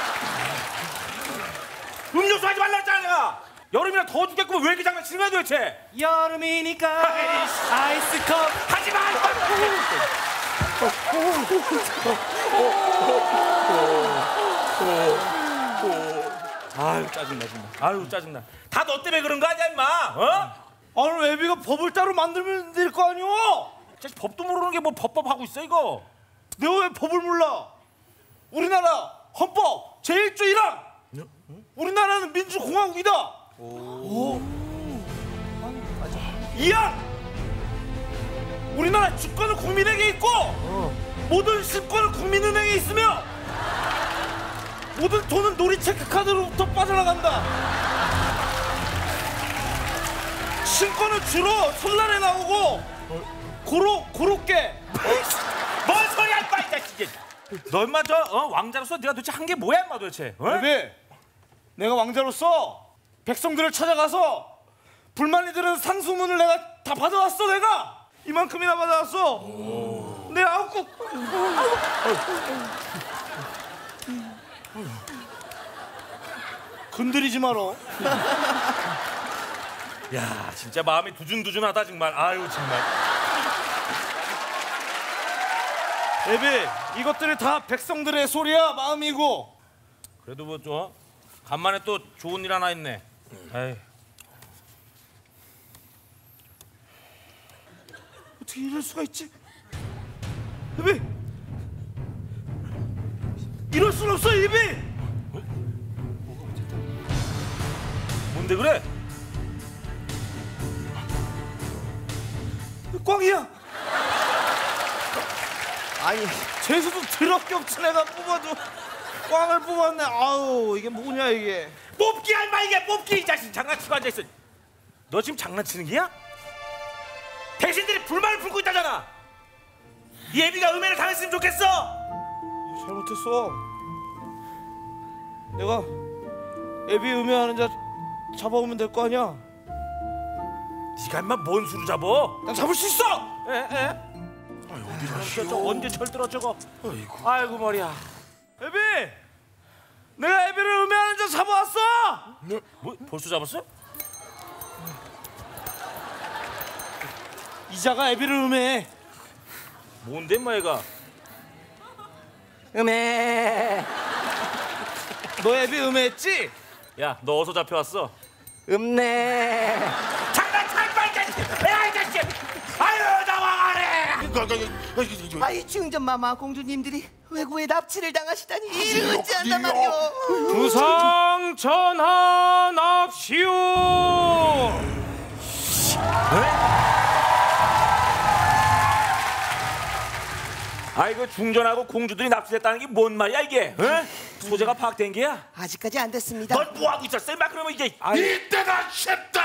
음료수 하지 말라 했잖아 내가. 여름이라 더워 죽겠구만 왜 이렇게 장난치는 거야 도대체. 여름이니까 아이스컵. 하지 마. 아유 짜증나 정말. 아유 짜증나. 다 너 때문에 그런 거 아니야 임마. 어? 아니 애비가 법을 따로 만들면 될 거 아니오? 자식 법도 모르는 게 뭐 법법 하고 있어 이거. 내가 왜 법을 몰라? 우리나라 헌법 제일 조 일 항. 우리나라는 민주공화국이다. 이 항. 우리나라 주권은 국민에게 있고 모든 실권은 국민은행에 있으며 모든 돈은 놀이체크 카드로부터 빠져나간다. 신권은 주로 설날에 나오고 고로 고로께. 뭔 소리야 임마 이 자식. 너 임마 저 어? 왕자로서 네가 도대체 한 게 뭐야 임마 도대체. 어? 왜? 내가 왕자로서 백성들을 찾아가서 불만이들은 상소문을 내가 다 받아왔어. 내가 이만큼이나 받아왔어. 내 아홉국. 건드리지 마라. 야 진짜 마음이 두준두준하다 정말. 아유 정말. 애비 이것들이 다 백성들의 소리야. 마음이고. 그래도 뭐 좀 간만에 또 좋은 일 하나 있네. 에이. 어떻게 이럴 수가 있지? 애비 이럴 순 없어. 애비 뭔데 그래? 꽝이야. 아니 재수도 더럽게 없지. 내가 뽑아도 꽝을 뽑았네. 아우 이게 뭐냐 이게. 뽑기야 임마 이게 뽑기. 이 자식 장난치고 앉아있어. 너 지금 장난치는 게야? 대신들이 불만을 품고 있다잖아. 이 애비가 음해를 당했으면 좋겠어. 잘못했어. 내가 애비 음해하는 자 잡아오면 될 거 아니야. 네가 임마 뭔 수로 잡어? 난 잡을 수 있어. 에? 에? 아유 어디 가시오. 저 언제 철들어 저거. 아이고. 아이고 머리야. 애비 내가 애비를 음해하는 자 잡아왔어. 네? 뭐 벌써 잡았어? 이자가 애비를 음해해. 뭔데 임마 얘가. 음해. 너 애비 음해했지? 야 너 어디서 잡혀왔어? 음내. 장난치지 마 이 자식. 야 이 자식. 아유 나와가래. 아이 중전마마 공주님들이 외국에 납치를 당하시다니 이를 어찌한단 말이오. 부상 전환합시오. 아이고 중전하고 공주들이 납치됐다는 게 뭔 말이야 이게? 어? 소재가 파악된 게야? 아직까지 안 됐습니다. 넌 뭐하고 있었어? 막 그러면 이제 이때가 쉽다.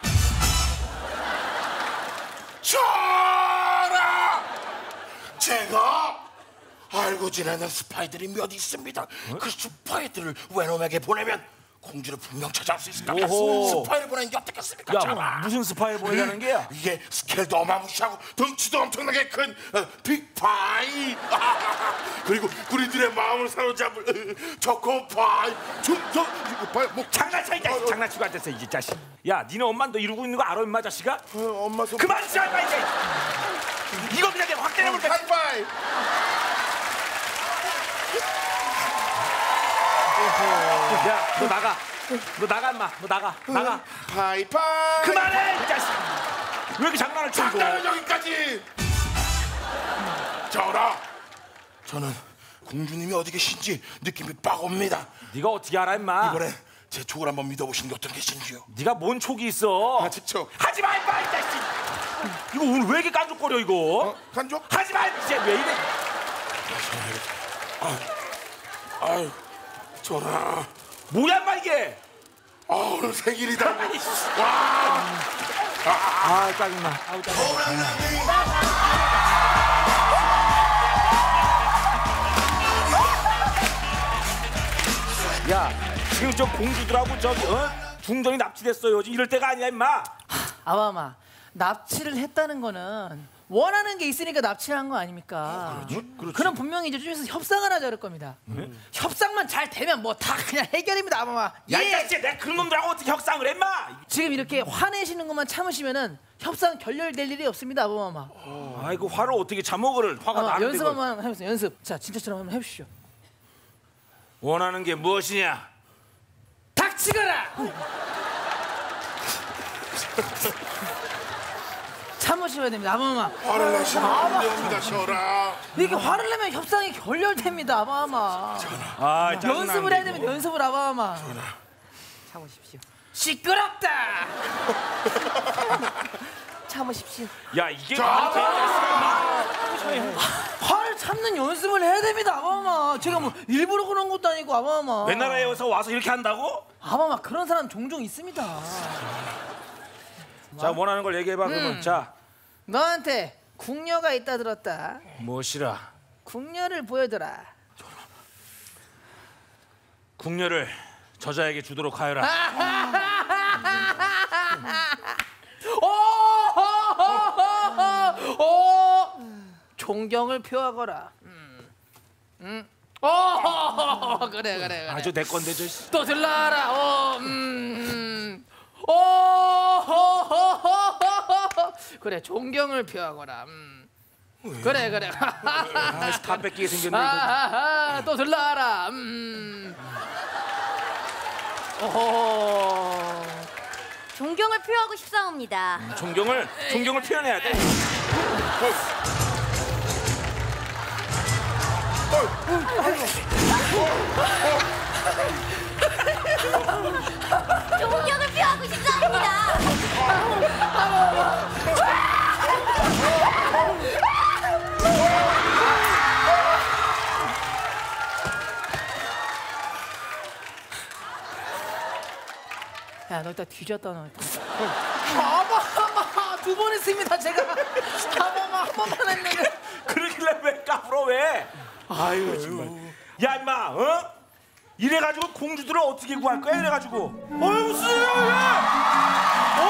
전하, 제가 알고 지내는 스파이들이 몇 있습니다. 그 스파이들을 외놈에게 보내면 공주를 분명 찾아올 수 있을 것 같습니다. 오호. 스파이를 보내는 게 어떻겠습니까? 야 전하? 무슨 스파이를 보내자는 게야? 이게 스케일도 어마무시하고 덩치도 엄청나게 큰 어, 빅파이. 그리고 우리들의 마음을 사로잡을 어, 초코파이. 중저 뭐 장난쳐 이 자식. 장난치고 앉았어 이 자식. 야 니네 엄마 너 이러고 있는 거 알아 임마 자식아? 어, 엄마 손 그만 좀 임마 이제. 이거 그냥 내가 확 때려볼게. 하이파이. 야, 너 나가. 너 나가 인마. 너 나가. 나가. 파이파이. 그만해 이 자식. 왜 이렇게 장난을 쳐? 이거? 장난은 여기까지. 전하, 저는 공주님이 어디 계신지 느낌이 빡 옵니다. 네가 어떻게 알아 임마? 이번에 제 촉을 한번 믿어보시는 게 어떤 계신지요? 네가 뭔 촉이 있어? 아, 직접. 하지 마 임마 이 자식. 이거 오늘 왜 이렇게 깐족거려 이거? 어? 간족? 하지 마 이제 왜 이래? 아유, 전하. 뭐야 임마 이게? 아, 오늘 생일이다. 아 짜증나. 아우 짜증나. 야 지금 저 공주들하고 저기 어? 중전이 납치됐어요. 지금 이럴 때가 아니야 임마. 아마마 납치를 했다는 거는 원하는 게 있으니까 납치한 거 아닙니까? 그렇지. 그럼 분명히 이제 좀 있어서 협상을 하자 그럴 겁니다. 음. 협상만 잘 되면 뭐 다 그냥 해결입니다, 아마마. 야, 이 예. 자식, 내가 그런 놈들하고 어떻게 협상을 해, 임마? 지금 이렇게 화내시는 것만 참으시면은 협상 결렬될 일이 없습니다, 아마마. 아이고 화를 어떻게 참어그를 화가 어, 나는데. 연습 그걸. 한번 해보세요. 연습. 자, 진짜처럼 한번 해보시죠. 원하는 게 무엇이냐? 닥치거라. 참으셔야 됩니다, 아마마. 화를 내시면 안 됩니다, 전하. 이렇게 화를 내면 협상이 결렬됩니다, 아마마. 아, 연습을 해야 됩니다, 연습을 아마마. 참으십시오. 시끄럽다. 참으십시오. 야 이게 나한테 화를 참는 연습을 해야 됩니다, 아마마. 제가 뭐 일부러 그런 것도 아니고, 아마마. 맨 나라에서 와서 이렇게 한다고? 아마마 그런 사람 종종 있습니다. 자 원하는 걸 얘기해봐 그러면. 음. 자 너한테 궁녀가 있다 들었다. 무엇이라? 궁녀를 보여줘라. 궁녀를 저자에게 주도록 하여라. 오, 오, 존경을 표하거라. 음, 음, 오, 그래 그래 그래. 아주 내 건데 저. 씨. 또 들라라. 오, 음, 음. 오, 호, 호, 호, 호. 그래 존경을 표하거라. 음. 그래 그래. 아씨 다 뺏기게 생겼네. 이거. 아하하, 또 들라라. 음. 오호. 존경을 표하고 싶사옵니다. 존경을 존경을 표현해야 돼. 존경을 표하고 싶사옵니다. 야, 너 일단 뒤졌다 너. 아마마 두 번 했습니다 제가. 아마마 한 번만 했는데. 그러길래 왜 까불어 왜? 아유 정말. 야 임마 어? 이래가지고 공주들을 어떻게 구할 거야 이래가지고. 어이 무슨 일이야? 어?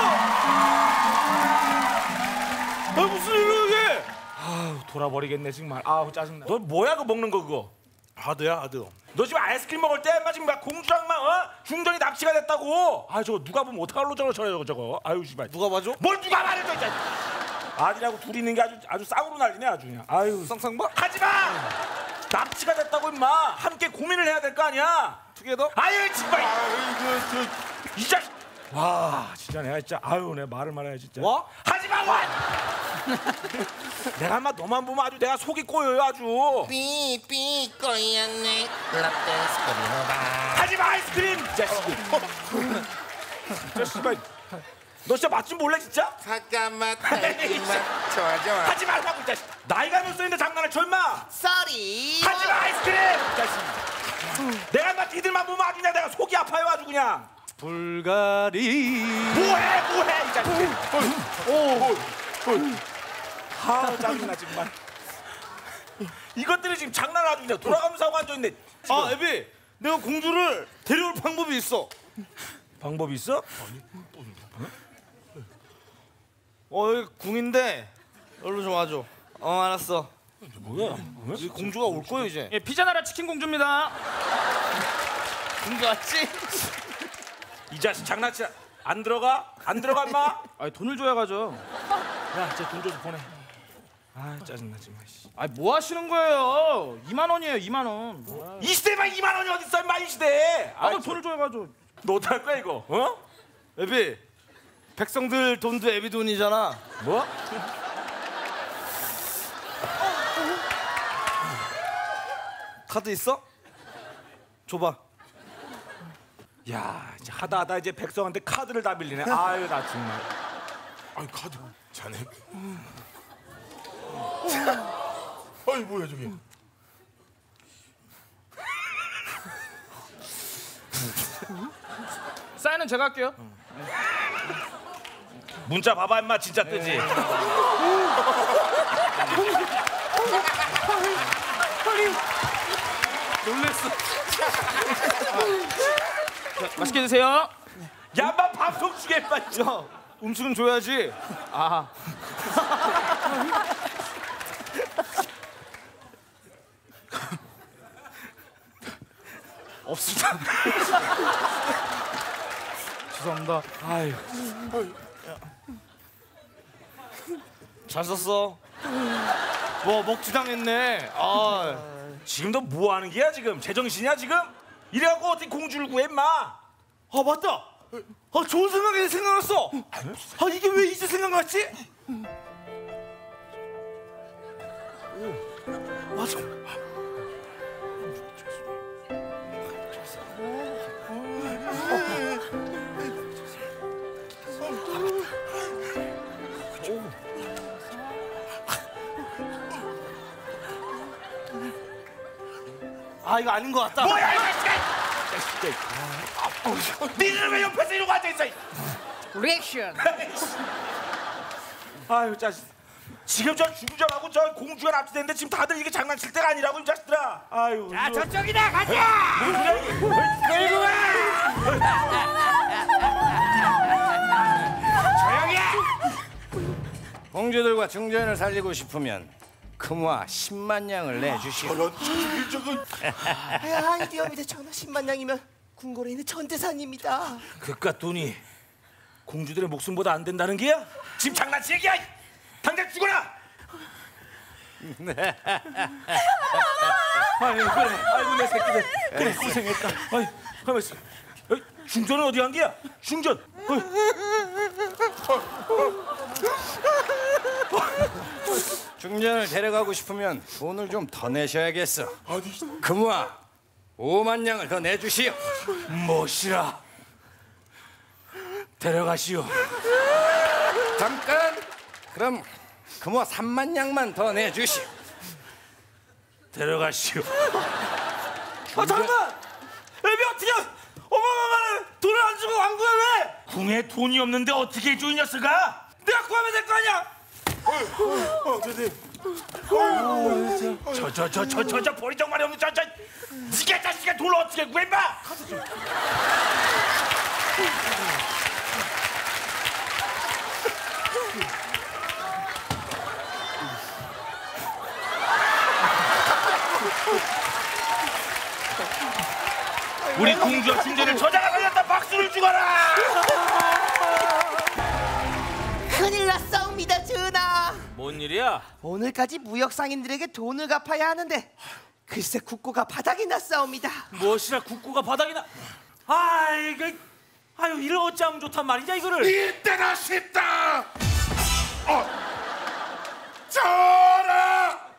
어 무슨 일이야 이게? 아우 돌아버리겠네 정말. 아우 짜증나. 너 뭐야 그거 먹는 거 그거? 하드야 하드. 너 지금 아이스크림 먹을 때 막 지금 막 공주랑 막 어? 중전이 납치가 됐다고. 아 저거 누가 보면 어떡할로 저거 저거 저거. 아유 씨발. 누가 봐줘? 뭘 누가 말해줘 이제. 아들하고 둘이 있는 게 아주 아주 쌍으로 난리네 아주 그냥. 아유 쌍쌍바? 하지 마. 납치가 됐다고 임마. 함께 고민을 해야 될 거 아니야. 투게더? 아유 정말. 아유 이 자식. 와 진짜 내가 진짜 아유 내가 말을 말아야 진짜. 와? 하지 마 와. 내가 막 너만 보면 아주 내가 속이 꼬여요 아주. 삐삐 꼬였네. 라떼 스크리너다. 하지 마 아이스크림. 이 자식이. 진짜 씨발. 너 진짜 맛 좀 볼래 진짜? 잠깐만 딸기맛. 좋아 좋아. 하지 말라고 이 자식. 나이가 몇 살인데 장난을 쳐 임마. 쏘리. 하지 마 아이스크림. 이 자식. 내가 막 니들만 보면 아주 그냥 내가 속이 아파요 아주 그냥. 불가리. 뭐해 뭐해 이 자식. 오. 아 짜증나 정말. 이것들이 지금 장난을 아주 그냥 돌아가면서 하고 앉아있네. 아 애비, 내가 공주를 데려올 방법이 있어. 방법이 있어? 어 여기 궁인데 여기로 좀 와줘. 어 알았어. 뭐야? 이 공주가 올 거야 이제. 예, 피자 나라 치킨 공주입니다. 공주 왔지? 이 자식 장난치 안 들어가? 안 들어가 임마? 아, 돈을 줘야 가죠. 야, 쟤 돈 줘서 보내. 아 짜증나지 마. 씨. 아, 뭐 하시는 거예요? 이만 원이에요, 이만 원. 이 시대만 이만 원이 어디 있어 임마 이 시대에. 아, 그럼 돈을 줘가지고. 너 어떡할 거야 이거? 어? 애비, 백성들 돈도 애비 돈이잖아. 뭐? 카드 있어? 줘봐. 야 이제 하다 하다 이제 백성한테 카드를 다 빌리네. 아유 나 정말. 아이 카드 자네. 아이 뭐야 저기. 사인은 제가 할게요. 문자 봐봐 임마 진짜 뜨지. 놀랬어. 자, 맛있게 드세요. 야 인마 방송 중에 임마. 야, 음식은 줘야지. 아, 없습니다. 죄송합니다. 아유. 잘 썼어. 뭐 먹지 당했네. 아, 지금 너 뭐 하는 게야 지금? 제정신이야 지금? 이래갖고 어떻게 공주를 구해 임마? 아 맞다. 아 좋은 생각이 생각났어. 아 이게 왜 이제 생각났지? 맞아. 아 이거 아닌 것 같다. 뭐야 이 자식아! 니들은 왜 옆에서 이러고 앉아있어? 리액션. 아유 자식. 지금 저 중전하고 저 공주가 납치됐는데 지금 다들 이게 장난칠 때가 아니라고 이 자식들아. 아유. 야, 저쪽이다, 가자. 끌고 와. 조용히 해. 공주들과 중전을 살리고 싶으면 금화 십만 양을 내주시오. 저런 저기 저거. 아야 아이디어입니다. 전하 십만 양이면 궁궐에 있는 전재산입니다. 그깟 돈이 공주들의 목숨보다 안 된다는 게야? 지금 장난치 얘기야? 당장 죽어라! 아유 그래, 아이고 내 새끼들 그래 고생했다. 아이 가만 있어. 어이, 중전은 어디 간 게야? 중전. 어이. 중전을 데려가고 싶으면 돈을 좀 더 내셔야겠어. 아니 금화 오만 양을 더 내주시오. 멋이라. 데려가시오. 잠깐. 그럼 금화 삼만 양만 더 내주시오. 데려가시오. 아 잠깐. 애비 어떻게 어마어마한 돈을 안 주고 안 구해 왜? 궁에 돈이 없는데 어떻게 해줘 이 녀석아? 내가 구하면 될 거 아니야. 어 저기. 저 저 저 저 저 저 버리정말이 없는 저저 니가 자식아 돈 어떻게 구해 임마? 우리 공주와 중전을 저자가 살렸다. 박수를 주거라. 큰일 났사옵니다 전하. 뭔 일이야? 오늘까지 무역 상인들에게 돈을 갚아야 하는데 글쎄 국고가 바닥이 났사옵니다. 무엇이라 국고가 바닥이나? 아이고, 아유 이를 어찌하면 좋단 말이냐 이거를? 이때다 싶다. 어, 전하.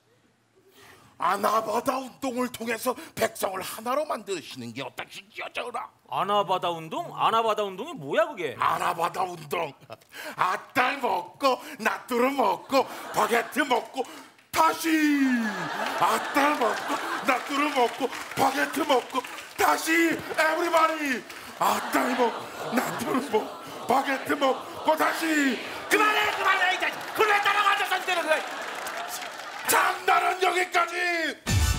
아나바다 운동을 통해서 백성을 하나로 만드시는 게 어떠신지요, 전하? 아나바다 운동? 아나바다 운동이 뭐야 그게? 아나바다 운동. 아딸 먹고 나뚜루 먹고 바게트 먹고 다시 아딸 먹고 나뚜루 먹고 바게트 먹고 다시 에브리바디 아딸 먹고 나뚜루 먹고 바게트 먹고 다시. 그만해 그만해 이 자식. 그걸 왜 따라가 앉아서 때려 그래? 장난은 여기까지.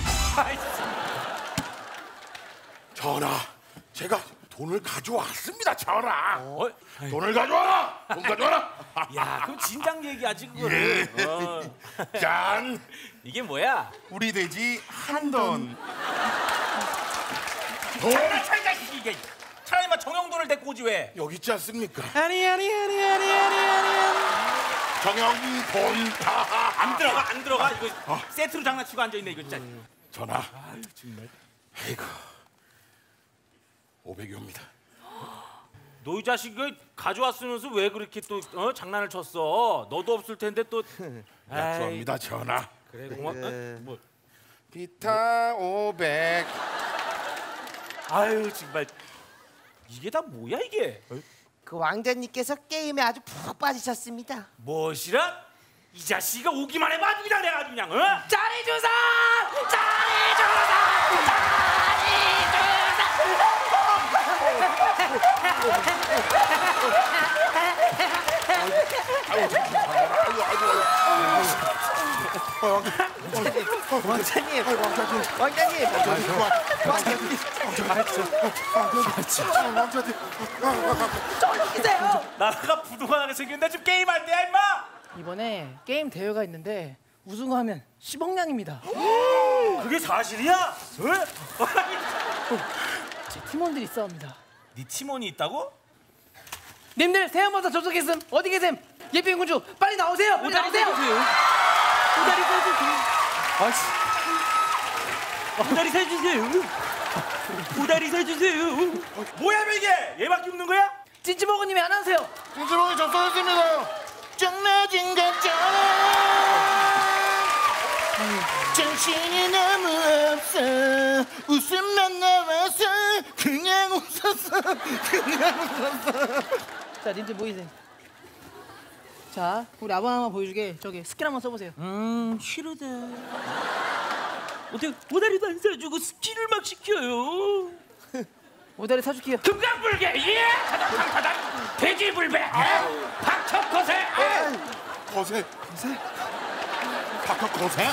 전하, 제가 돈을 가져왔습니다, 전하. 어? 돈을 가져와라. 돈 가져와라. 야 그럼 진작 얘기하지 그거를. 어. 짠. 이게 뭐야? 우리 돼지 한돈. 장난쳐 이 자식 이게. 차라리 막 정형돈을 데리고 오지 왜? 여기 있지 않습니까? 아니 아니 아니 아니 아니 아니. 대통령 본다. 안 들어가 안 들어가 이거 세트로 장난치고 앉아 있네 이거 진짜. 전하. 아유 정말. 아이고. 오백이옵니다. 너 이 자식 이거 가져왔으면서 왜 그렇게 또 어? 장난을 쳤어? 너도 없을 텐데 또. 약속합니다 전하. 그래 고맙. 어? 뭐. 비타 오백. 아유 정말 이게 다 뭐야 이게? 그 왕자님께서 게임에 아주 푹 빠지셨습니다. 뭐시라? 이 자식이가 오기만 해봐 아주 그냥 내가 아주 그냥 어? 짜리 주사! 짜리 주사! 짜리 왕자님, 왕자님, 왕자님, 쫄기세요! 나라가 부도가나게 생겼는데 지금 게임할 때야 임마! 이번에 게임 대회가 있는데 우승하면 십억냥입니다. 그게 사실이야? 어? 제 팀원들이 싸웁니다. 네 팀원이 있다고? 님들 세연버섯 접속했음. 어디 계셈? 예빈 군주 빨리 나오세요. 빨리 나오세요. 오다리 서주세요. 아씨. 오다리 서주세요. 오다리 서주세요. 뭐야 이게? 얘밖에 없는 거야? 찐찌버거님이 안 하세요. 찐찌버거 접속했습니다. 짱나진 같잖아. 정신이 너무 없어. 웃음만 나와서 그냥 웃었어. 그냥 웃었어. 자, 님들 모이세요. 자, 우리 아버 하나 보여주게 저기 스킬 한번 써보세요. 음 싫어다. 어떻게 오다리도 안 사주고 스킬을 막 시켜요? 오다리 사줄게요. 금강불개 예! 타닥타닥 돼지불배 예! 박척거세 거세. 거세? 박학 거세?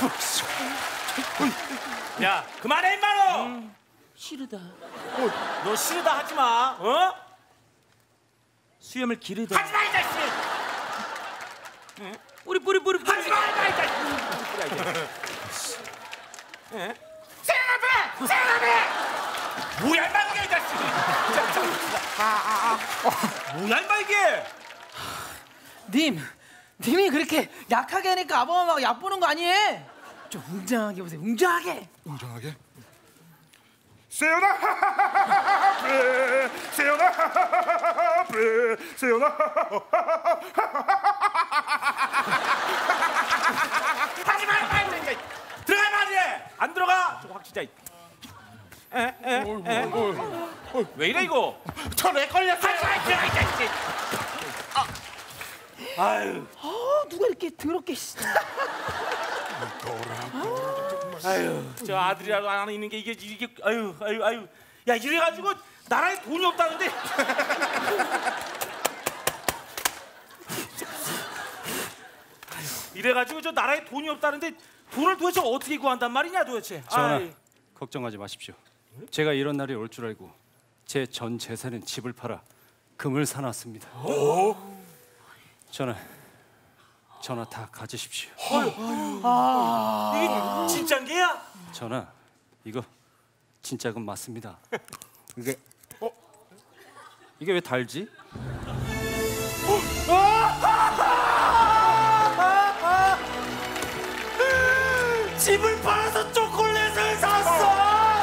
야 그만해 임마로. 음, 싫으다. 어, 너 싫다 하지마 어? 수염을 기르다 하지마 이 자식. 응? 뿌리 뿌리 뿌리 하지마 이 자식. 응? 세연아배! 세연아배! 뭐야 임마 이게 이 자식. 뭐야 임마 이게. 님, 님이 그렇게 약하게 하니까 아버마가 약 보는 거 아니에요? 좀 웅장하게 보세요. 웅장하게. 웅장하게? 세연아, 세연아, 세연아. 하지마 임마 이제 들어가 말이야. 안 들어가. 저 확 진짜. 에에에 왜 이래 이거? 저내 걸렸어. 하지마 이 자식. 아유. 아, 누가 이렇게 더럽게. 아유, 저 아들이라도 하나 있는 게 이게 이게 아유 아유 아유. 야 이래가지고 나라에 돈이 없다는데. 이래가지고 저 나라에 돈이 없다는데 돈을 도대체 어떻게 구한단 말이냐 도대체. 전하, 아이. 걱정하지 마십시오. 제가 이런 날이 올 줄 알고 제 전 재산인 집을 팔아 금을 사놨습니다. 전하, 전하 다 가지십시오. 아, 이게 진짠 게야? 전하, 이거 진짜 금 맞습니다. 이게 어? 이게 왜 달지? 집을 팔아서 초콜릿을 샀어.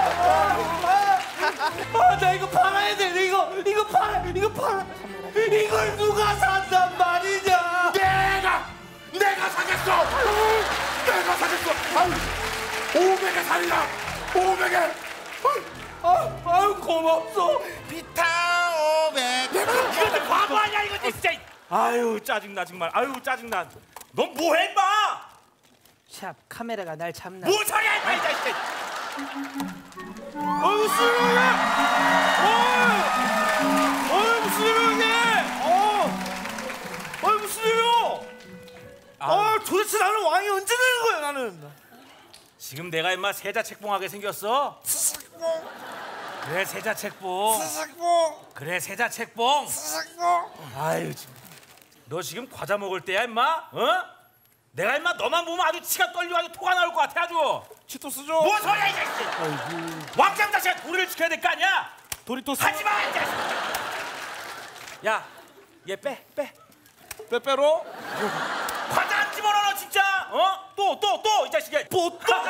아, 나 이거 팔아야 돼. 이거 이거 팔아. 이거 팔아. 이걸 누가 산단 말이냐? 내가 내가 사겠어. 내가 사겠어. 아유, 오백에 살리라. 오백에. 아, 아유 고맙소. 비타 오백. 이거 바보 아니야 이거 진짜. 아유 짜증나 정말. 아유 짜증나. 넌 뭐해 임마? 샵 카메라가 날 잡나. 뭔 소리야 임마 이 자식. 어우 쓰레기. 어. 어이 무슨 일이야? 어. 어이 무슨 일이야? 아 도대체 나는 왕이 언제 되는 거야 나는? 지금 내가 임마 세자 책봉하게 생겼어? 그래 세자 책봉. 그래 세자 책봉. 아유 너 지금 과자 먹을 때야 임마? 어? 내가 임마 너만 보면 아주 치가 떨려가지고 토가 나올 것 같아 아주. 치토스죠? 뭔 소리야 이 자식. 왕장 자식아 도리를 지켜야 될 거 아니야? 도리토스. 하지마 이 자식. 야, 얘 빼, 빼. 빼빼로? 하지 마라 너 진짜. 어? 또 또 또 이 자식이. 또 또.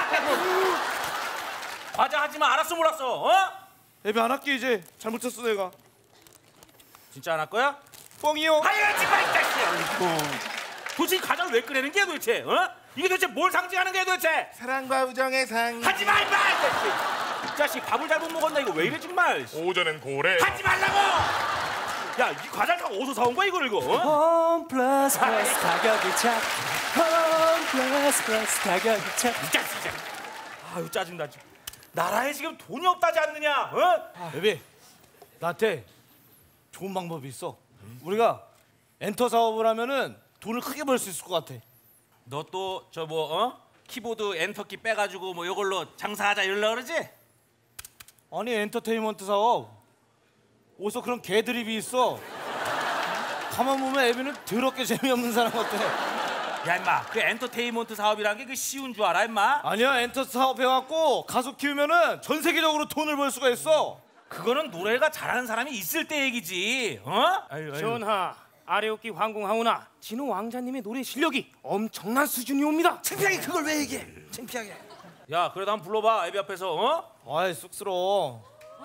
과자 하지 마. 알았어 몰랐어. 어? 애비 안 할게 이제. 잘못했어 내가. 진짜 안 할 거야? 뻥이요. 하여지 마 이 자식아. 도대체 이 과자를 왜 끄내는 게 도대체? 어? 이게 도대체 뭘 상징하는 게 도대체? 사랑과 우정의 상. 하지 마 임마. 이 자식. 이 자식 밥을 잘못 먹었나 이거 왜 이래 정말. 오전엔 고래. 하지 말라고. 야, 이 과자를 다 어디서 사온 거야 이걸 이거? 어? 홈 플러스 플러스 가격이 착. 홈 플러스 플러스 가격이 착. 이 자식. 아유 짜증나 지금. 나라에 지금 돈이 없다지 않느냐? 어? 애비 나한테 좋은 방법이 있어. 우리가 엔터 사업을 하면은 돈을 크게 벌 수 있을 것 같아. 너 또 저 뭐 어? 키보드 엔터키 빼가지고 뭐 이걸로 장사하자 이러려 그러지? 아니 엔터테인먼트 사업. 어디서 그런 개드립이 있어. 가만 보면 애비는 더럽게 재미없는 사람 같아. 야 임마 그 엔터테인먼트 사업이라는 게 그 쉬운 줄 알아 임마? 아니야 엔터 사업 해갖고 가수 키우면은 전 세계적으로 돈을 벌 수가 있어. 그거는 노래가 잘하는 사람이 있을 때 얘기지. 어? 아유, 아유. 전하, 아래옵기 황궁하오나 진호 왕자님의 노래 실력이 엄청난 수준이옵니다. 창피하게 그걸 왜 얘기해? 창피하게. 야 그래도 한번 불러봐 애비 앞에서. 어? 아이 쑥스러워.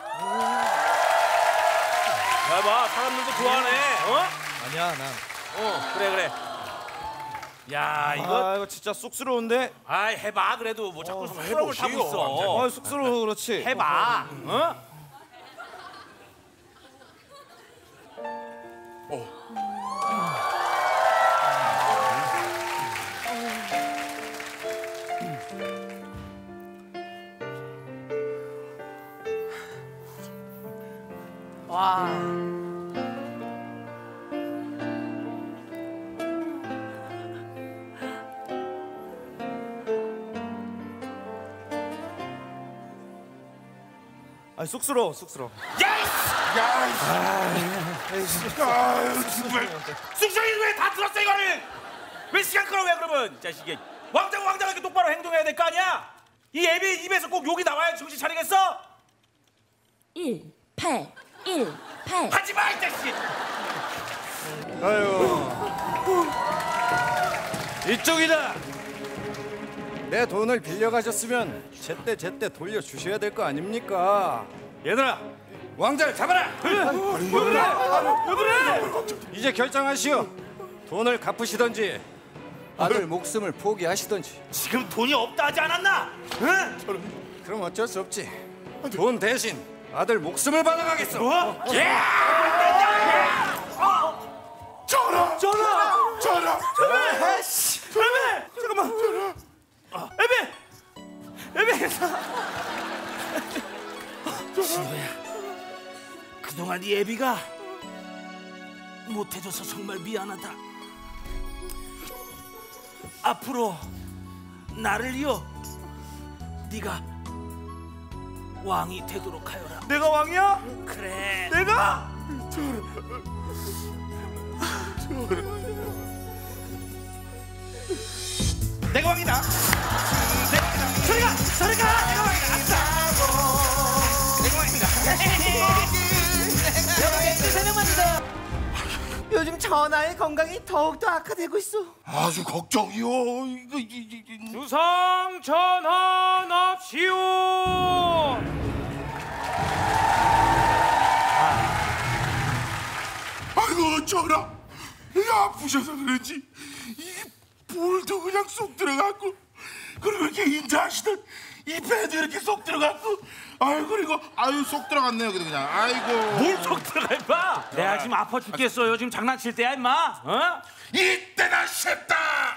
야 봐 사람들도 좋아하네. 어? 아니야 난. 어 그래 그래. 야 이거 아 이거 진짜 쑥스러운데. 아이 해봐 그래도 뭐 자꾸 어, 쑥스러움을 타고 있어. 아 쑥스러워 그렇지. 해봐. 어? 와. 아 쑥스러워 쑥스러워. 쑥스러이 왜 다 들었어 이거를? 왜 시간 끌어 왜 그러면? 자식이 왕자가 왕자가 이렇게 똑바로 행동해야 될 거 아니야? 이 애비 입에서 꼭 욕이 나와야 정신 차리겠어? 일, 팔, 일, 팔. 하지 마 이 자식. 아유 이쪽이다. 내 돈을 빌려가셨으면 제때 제때 돌려주셔야 될 거 아닙니까? 얘들아 왕자를 잡아라. 왜 그래? 이제 결정하시오. 돈을 갚으시던지 아들 목숨을 포기하시던지. 지금 돈이 없다 하지 않았나? 응? 그럼 어쩔 수 없지. 돈 대신 아들 목숨을 받아가겠어. 뭐? 예! 전하! 전화. 전하! 전화. 에이씨. 애비 잠깐만. 전화. 애비. 애비. 진호야 그동안 이 애비가 못해줘서 정말 미안하다. 앞으로 나를 이어 네가 왕이 되도록 하여라. 내가 왕이야? 그래. 내가? 내가 왕이다. 저리가, 저리가. 내가 왕이다. 아싸. 내가 왕입니다. 내가 왕입니다. 세 명만 주세요. 요즘 전하의 건강이 더욱더 악화되고 있어. 아주 걱정이요. 이거 이, 이, 이. 주상 전환합시오. 아이고 전하, 이 아프셔서 그런지 이 볼도 그냥 쏙 들어갔고, 그리고 이렇게 인자하시던 이 배도 이렇게 쏙 들어갔고, 아유 그리고 아유 쏙 들어갔네요 여기도 그냥. 아이고. 뭘 속 들어가 임마. 내가 지금 아파 죽겠어요. 지금 장난칠 때야 임마. 어? 이때나 싶다.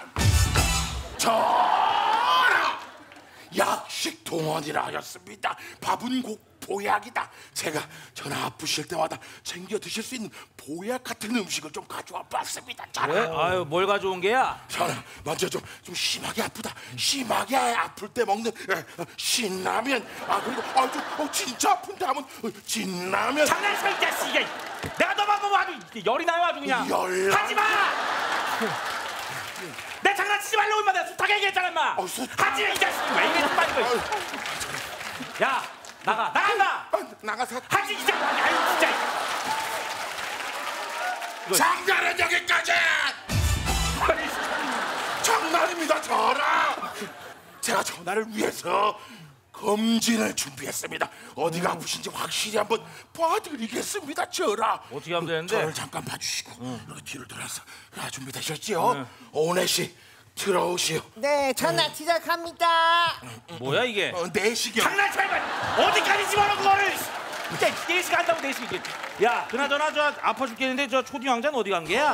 전하, 약식 동원이라 하였습니다. 밥은 꼭 보약이다. 제가 전화 아프실 때마다 챙겨 드실 수 있는 보약 같은 음식을 좀 가져와 봤습니다. 전하. 왜? 아유 뭘 가져온 게야? 전하, 먼저 좀, 좀 심하게 아프다. 심하게 아플 때 먹는 에, 어, 신라면. 아 그리고 아, 좀, 어, 진짜 아픈데 하면 어, 진라면. 장난쳐 이 자식아. 내가 너만 보면 아주 열이 나요 아주 그냥. 열. 하지 마. 내 장난치지 말라고 임마. 내가 숱하게 얘기했잖아 임마. 어, 숱. 하지 마 이 자식. 왜 이래 정말 이거. 야 나가 나간다. 아, 나가서 하지 이 자식. 아유 진짜. 장난은 여기까지. 장난입니다, 전하. 제가 전하를 위해서 검진을 준비했습니다. 어디가 아프신지 확실히 한번 봐드리겠습니다, 전하. 어떻게 하면 되는데? 저를 잠깐 봐주시고 이렇게 뒤를 돌아서. 야, 준비되셨지요? 오네 씨 들어오시오. 네, 전화 시작합니다. 뭐야 이게? 어, 내시경. 장난치지 말고 어디까지 집어넣어 그거를. 진짜 내시 간다고 내시 이게. 야, 그나저나 저 아파 죽겠는데 저 초딩 왕자는 어디 간 게야?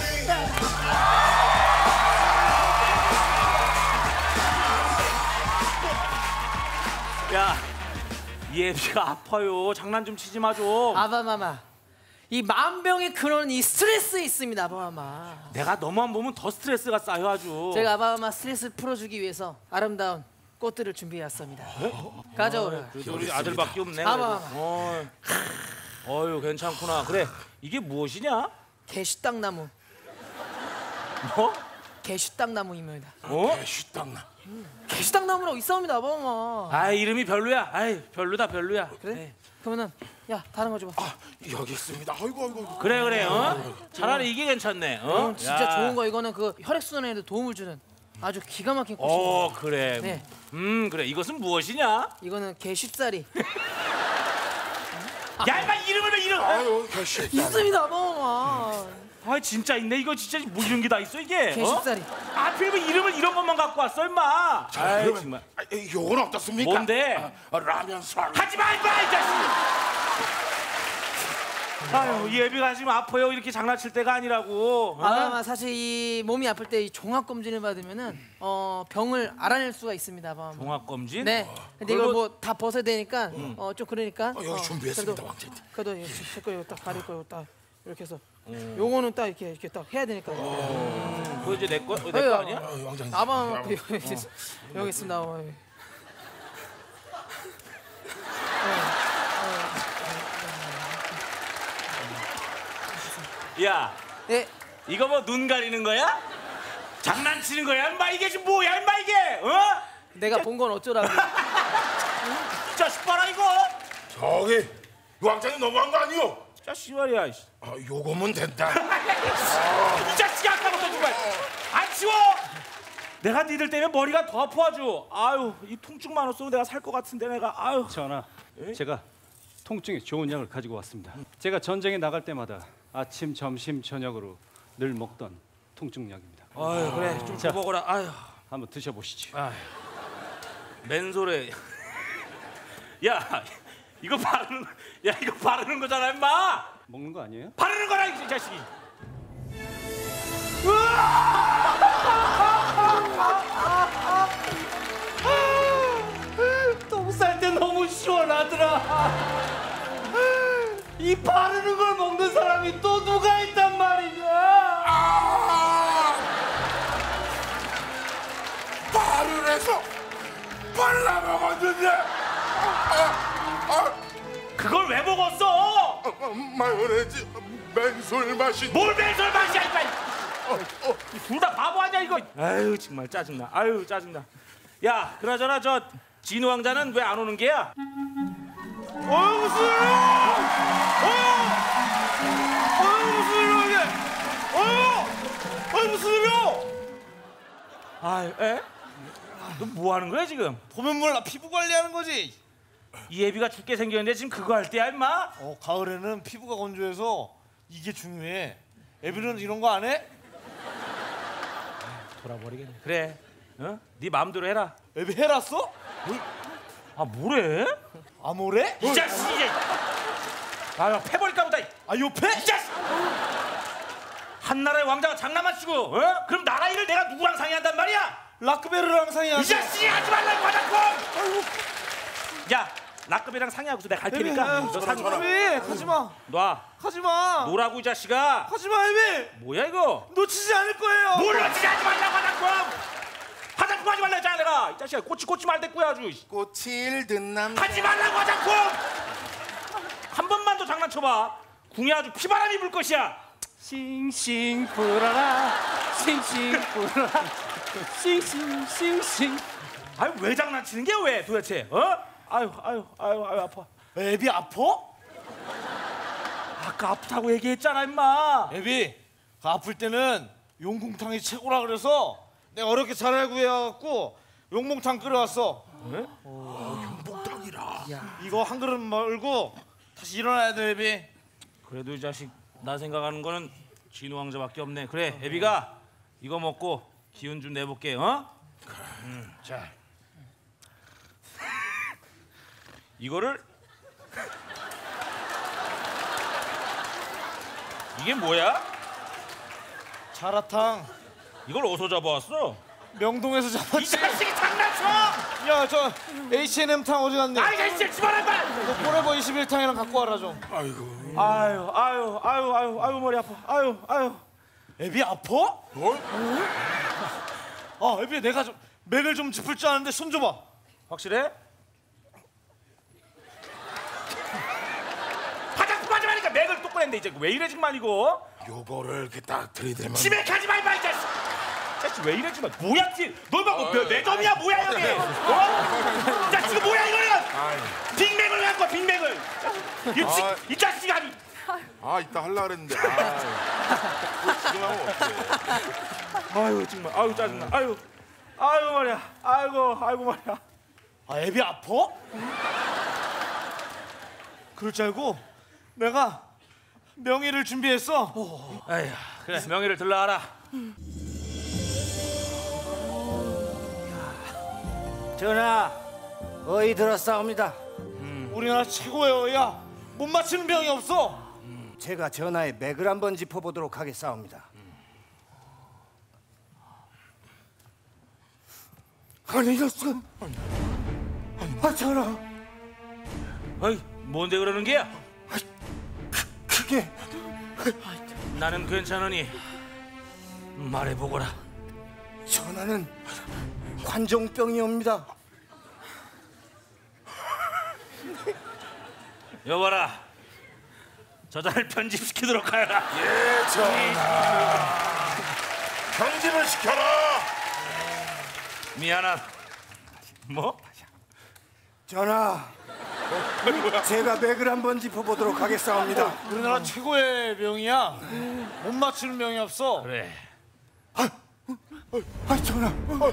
야, 얘비가 아파요. 장난 좀 치지 마 좀. 아바마마, 이 만병의 근원은 이 스트레스에 있습니다, 아바마마. 내가 너만 보면 더 스트레스가 쌓여 아주. 제가 아바마마 스트레스 풀어주기 위해서 아름다운 꽃들을 준비해왔습니다. 가져오라. 그래도 우리 아들밖에 없네. 아바마마. 어, 어유 괜찮구나. 그래, 이게 무엇이냐? 개슈땅나무. 뭐? 개슈땅나무입니다. 어? 개슈땅나. 개슈땅나무라고 있습니다, 아바마마. 아, 이름이 별로야. 아이, 별로다 별로야. 그래? 네. 그러면은 야, 다른 거 줘봐. 아, 여기 있습니다. 아이고, 아이고, 아이고. 그래 그래. 어? 차라리 이게 괜찮네. 어? 어, 진짜 야. 좋은 거. 이거는 그 혈액순환에도 도움을 주는 아주 기가 막힌 꽃입니다. 어, 그래. 네. 음, 그래. 이것은 무엇이냐? 이거는 개쉽사리. 야, 이마 이름을 왜 이름? 아유, 개슈. 있습니다, 아바마마. 아, 진짜 있네. 이거 진짜 뭐 이런 게 다 있어 이게? 개쉽사리. 어? 하필 뭐 이름을 이런 것만 갖고 왔어, 임마. 자, 아이, 그러면 정말. 아, 요건 어떻습니까? 뭔데? 아, 라면 살. 하지 마, 임마, 이 자식. 아유, 예비가 지금 아파요. 이렇게 장난칠 때가 아니라고. 어? 아바마, 사실 이 몸이 아플 때 이 종합 검진을 받으면은 어 병을 알아낼 수가 있습니다, 아바마. 종합 검진? 네. 근데 이걸 그리고- 뭐 다 벗어야 되니까 어 좀 그러니까. 어, 여기 준비했습니다, 그래도- 왕자님. 그래도 제거 이거 딱 가릴 거 딱 이렇게 해서 요거는 딱 이렇게 이렇게 딱 해야 되니까. 그거 이제 내 거, 내 거 아유, 아니야? 아, 왕자님. 아바마 여기 있- 여기 있습니다. 어, 예. 야, 네. 이거 뭐 눈 가리는 거야? 장난치는 거야, 임마? 이게 지금 뭐야, 임마 이게? 어? 내가 본 건 어쩌라고. 자식 봐라 이거. 저기 왕자님 너무한 거 아니오? 자식 말이야. 이씨. 아, 요거면 된다. 이 자식이 아까부터 정말 안 치워. 내가 니들 때문에 머리가 더 아파가지고. 아유, 이 통증만 없으면 내가 살 것 같은데 내가. 아유. 전하, 제가 통증에 좋은 약을 가지고 왔습니다. 제가 전쟁에 나갈 때마다 아침, 점심, 저녁으로 늘 먹던 통증 약입니다. 아유, 그래 좀 자. 더 먹어라. 아유, 한번 드셔보시죠. 아유. 맨소래. 야, 이거 바르는, 야 이거 바르는 거잖아, 임마. 먹는 거 아니에요? 바르는 거라 이 자식이. 똥 쌀 때 너무 시원하더라. 이 바르는 걸 먹는 사람이 또 누가 있단 말이냐? 발을 해서 발라 먹었는데. 아, 아, 그걸 왜 먹었어? 아, 마요네즈 맨솔 맛이. 뭘 맨솔 맛이야, 이빨. 둘 다 바보 아니야 이거. 아유, 정말 짜증나. 아유, 짜증나. 야, 그나저나 저 진우 왕자는 왜 안 오는 게야? 어휴, 무슨 일이야? 어휴! 어휴, 무슨 일이야 이게? 어휴! 어휴, 무슨 일이야? 아유, 에? 너 뭐 하는 거야 지금? 보면 몰라, 피부 관리하는 거지. 이 애비가 죽게 생겼는데 지금 그거 할 때야, 임마? 어, 가을에는 피부가 건조해서 이게 중요해. 애비는 이런 거 안 해? 돌아버리겠네. 그래, 어? 네 마음대로 해라. 애비 해놨어? 아, 뭐래? 아, 뭐래? 이 자식 이게. 아유, 패버릴까 보다. 아, 요패? 이 자식! 한 나라의 왕자가 장난만 치고, 어? 그럼 나라 일을 내가 누구랑 상의한단 말이야? 라크베르랑 상의하지. 이 자식이 하지 말라고 화장품! 야, 라급이랑 상의하고서 내가 갈 테니까 너 상의. 애비, 가지마. 놔. 가지마. 노라고 이 자식아. 가지마, 애비. 뭐야 이거? 놓치지 않을 거예요. 뭘 놓치지 하지 말라고 화장품! 화장품 하지 말라 했잖아 내가. 이 자식아 꼬치 꼬치 말 됐고야 아주. 꽃이 일든 남자. 하지 말라고 화장품! 한 번만 더 장난쳐봐. 궁에 아주 피바람이 불 것이야. 싱싱 불어라, 싱싱 불어라, 싱싱 싱싱. 아유, 왜 장난치는 게 왜 도대체? 어? 아유 아유 아유 아유 아파. 애비 아파? 아까 아프다고 얘기했잖아 임마. 애비, 그 아플 때는 용궁탕이 최고라 그래서 내가 어렵게 잘 구해갖고 용봉탕 끓여왔어. 용봉탕이라. 이거 한 그릇 말고 다시 일어나야 돼, 애비. 그래도 이 자식 나 생각하는 거는 진우 왕자밖에 없네. 그래, 애비가 이거 먹고 기운 좀 내볼게. 어? 음, 자, 이거를 이게 뭐야? 자라탕. 이걸 어디서 잡아왔어? 명동에서 잡았지. 이 자식이 장난쳐! 야, 저 에이치 앤 엠 탕 어디 갔니? 아이 자식 집어넣어 봐! 너 포레버 이십일 탕이랑 갖고 와라 좀. 아이고. 아유, 아유, 아유, 아유, 아유 머리 아파. 아유, 아유. 애비 아파? 뭘? 아, 애비 내가 좀 맥을 좀 짚을 줄 아는데 손 줘봐. 확실해? 화장품 하지 마니까 맥을 또 꺼냈는데 이제 왜 이래 정말 이거? 요거를 이렇게 딱 들이대면. 집에 가지 말마 이 자식! 자식 왜 이래 정말 뭐야 지? 너뭐 내 점이야 뭐야 여기? 어? 자 지금 뭐야 이거는? 빅맥을 왜 한 거야 빅맥을? 이, 아. 이 자식 아니. 아 이따 할라 그랬는데. 아. 지금 하면 어떡해. 아유 정말 아유 짜증나 아유 아유 말이야 아이고 아이고 말이야. 아, 애비 아파? 그럴 줄 알고 내가 명의를 준비했어. 에휴 그래 명의를 들라하라. 전하, 어이 들었사옵니다. 우리나라 최고의 어이야. 못 맞히는 병이 없어. 제가 전하의 맥을 한번 짚어보도록 하겠사옵니다. 아니 이겼어. 아, 전하, 어이 뭔데 그러는 게야? 그게 나는 괜찮으니 말해보거라. 전하는 관종병이옵니다. 여봐라 저자를 편집시키도록 하여라. 예 전하. 편집을 시켜라. 미안하다. 뭐? 전하, 제가 맥을 한번 짚어보도록 하겠사옵니다. 우리나라 최고의 병이야. 못 맞히는 병이 없어. 그래. 아, 전하,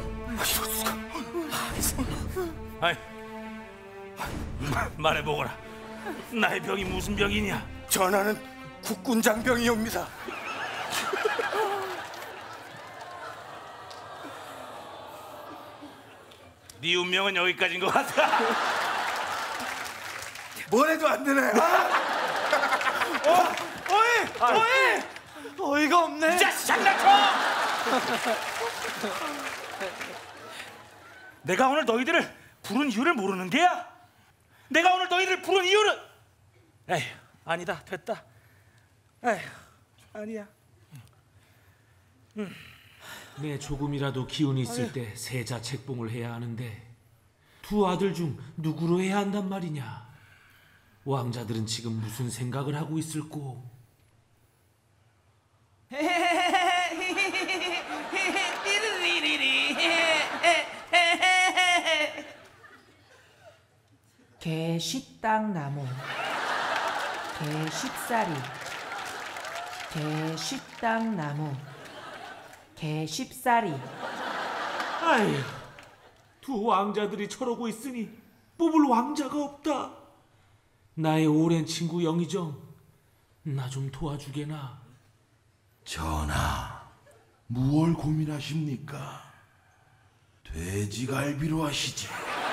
아이 마, 말해보거라. 나의 병이 무슨 병이냐? 전하는 국군장병이옵니다. 네 운명은 여기까지인 것 같아. 뭐래도 안 되네. 어, 어이, 어이, 어이가 없네. 이 자식 장난쳐! 내가 오늘 너희들을 부른 이유를 모르는 게야? 내가 오늘 너희들을 부른 이유는 에휴 아니다 됐다. 에휴 아니야. 음. 내 조금이라도 기운이 있을 때 세자 책봉을 해야 하는데 두 아들 중 누구로 해야 한단 말이냐. 왕자들은 지금 무슨 생각을 하고 있을꼬. 개 식당 나무, 개 십사리, 개 식당 나무, 개 십사리. 아휴, 두 왕자들이 저러고 있으니 뽑을 왕자가 없다. 나의 오랜 친구 영의정, 나 좀 도와주게나. 전하, 무얼 고민하십니까? 돼지갈비로 하시지.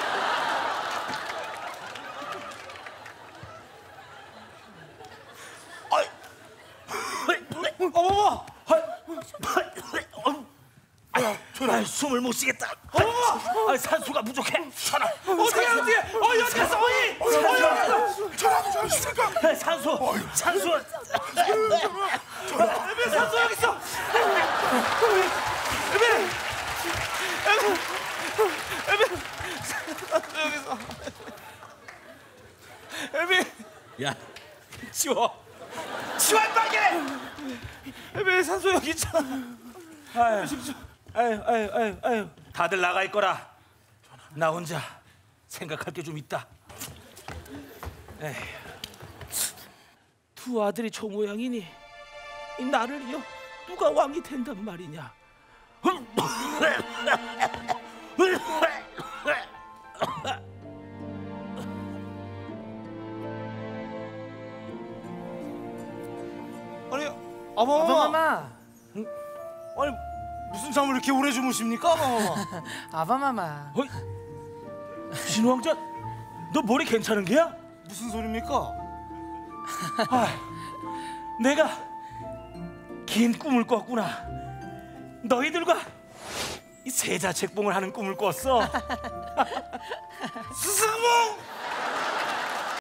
어머머, 아, 전화 숨을 못 쉬겠다. 어머머, 아, 산소가 부족해. 전화. 어디에 어디에? 어이 어디 갔어? 어이, 어이 어디 갔어? 전화도 잘 있을까? 산소, 산소. 애비 산소 여기 있어. 애비, 애비, 애비, 산소 여기 있어. 애비, 야, 치워. 치워 빨리. 애비 산소 여기 있잖아. 아유, 아유, 아유, 아유, 아유. 다들 나가 있거라. 나 혼자 생각할 게 좀 있다. 에휴. 두 아들이 저 모양이니 이 나를 이어 누가 왕이 된단 말이냐? 아니 아바마마. 아바마마. 아니 무슨 잠을 이렇게 오래 주무십니까 아바마마? 아바마마. 어이, 진우 왕자, 너 머리 괜찮은 게야? 무슨 소리입니까? 아, 내가 긴 꿈을 꿨구나. 너희들과 이 세자 책봉을 하는 꿈을 꿨어. 스승봉!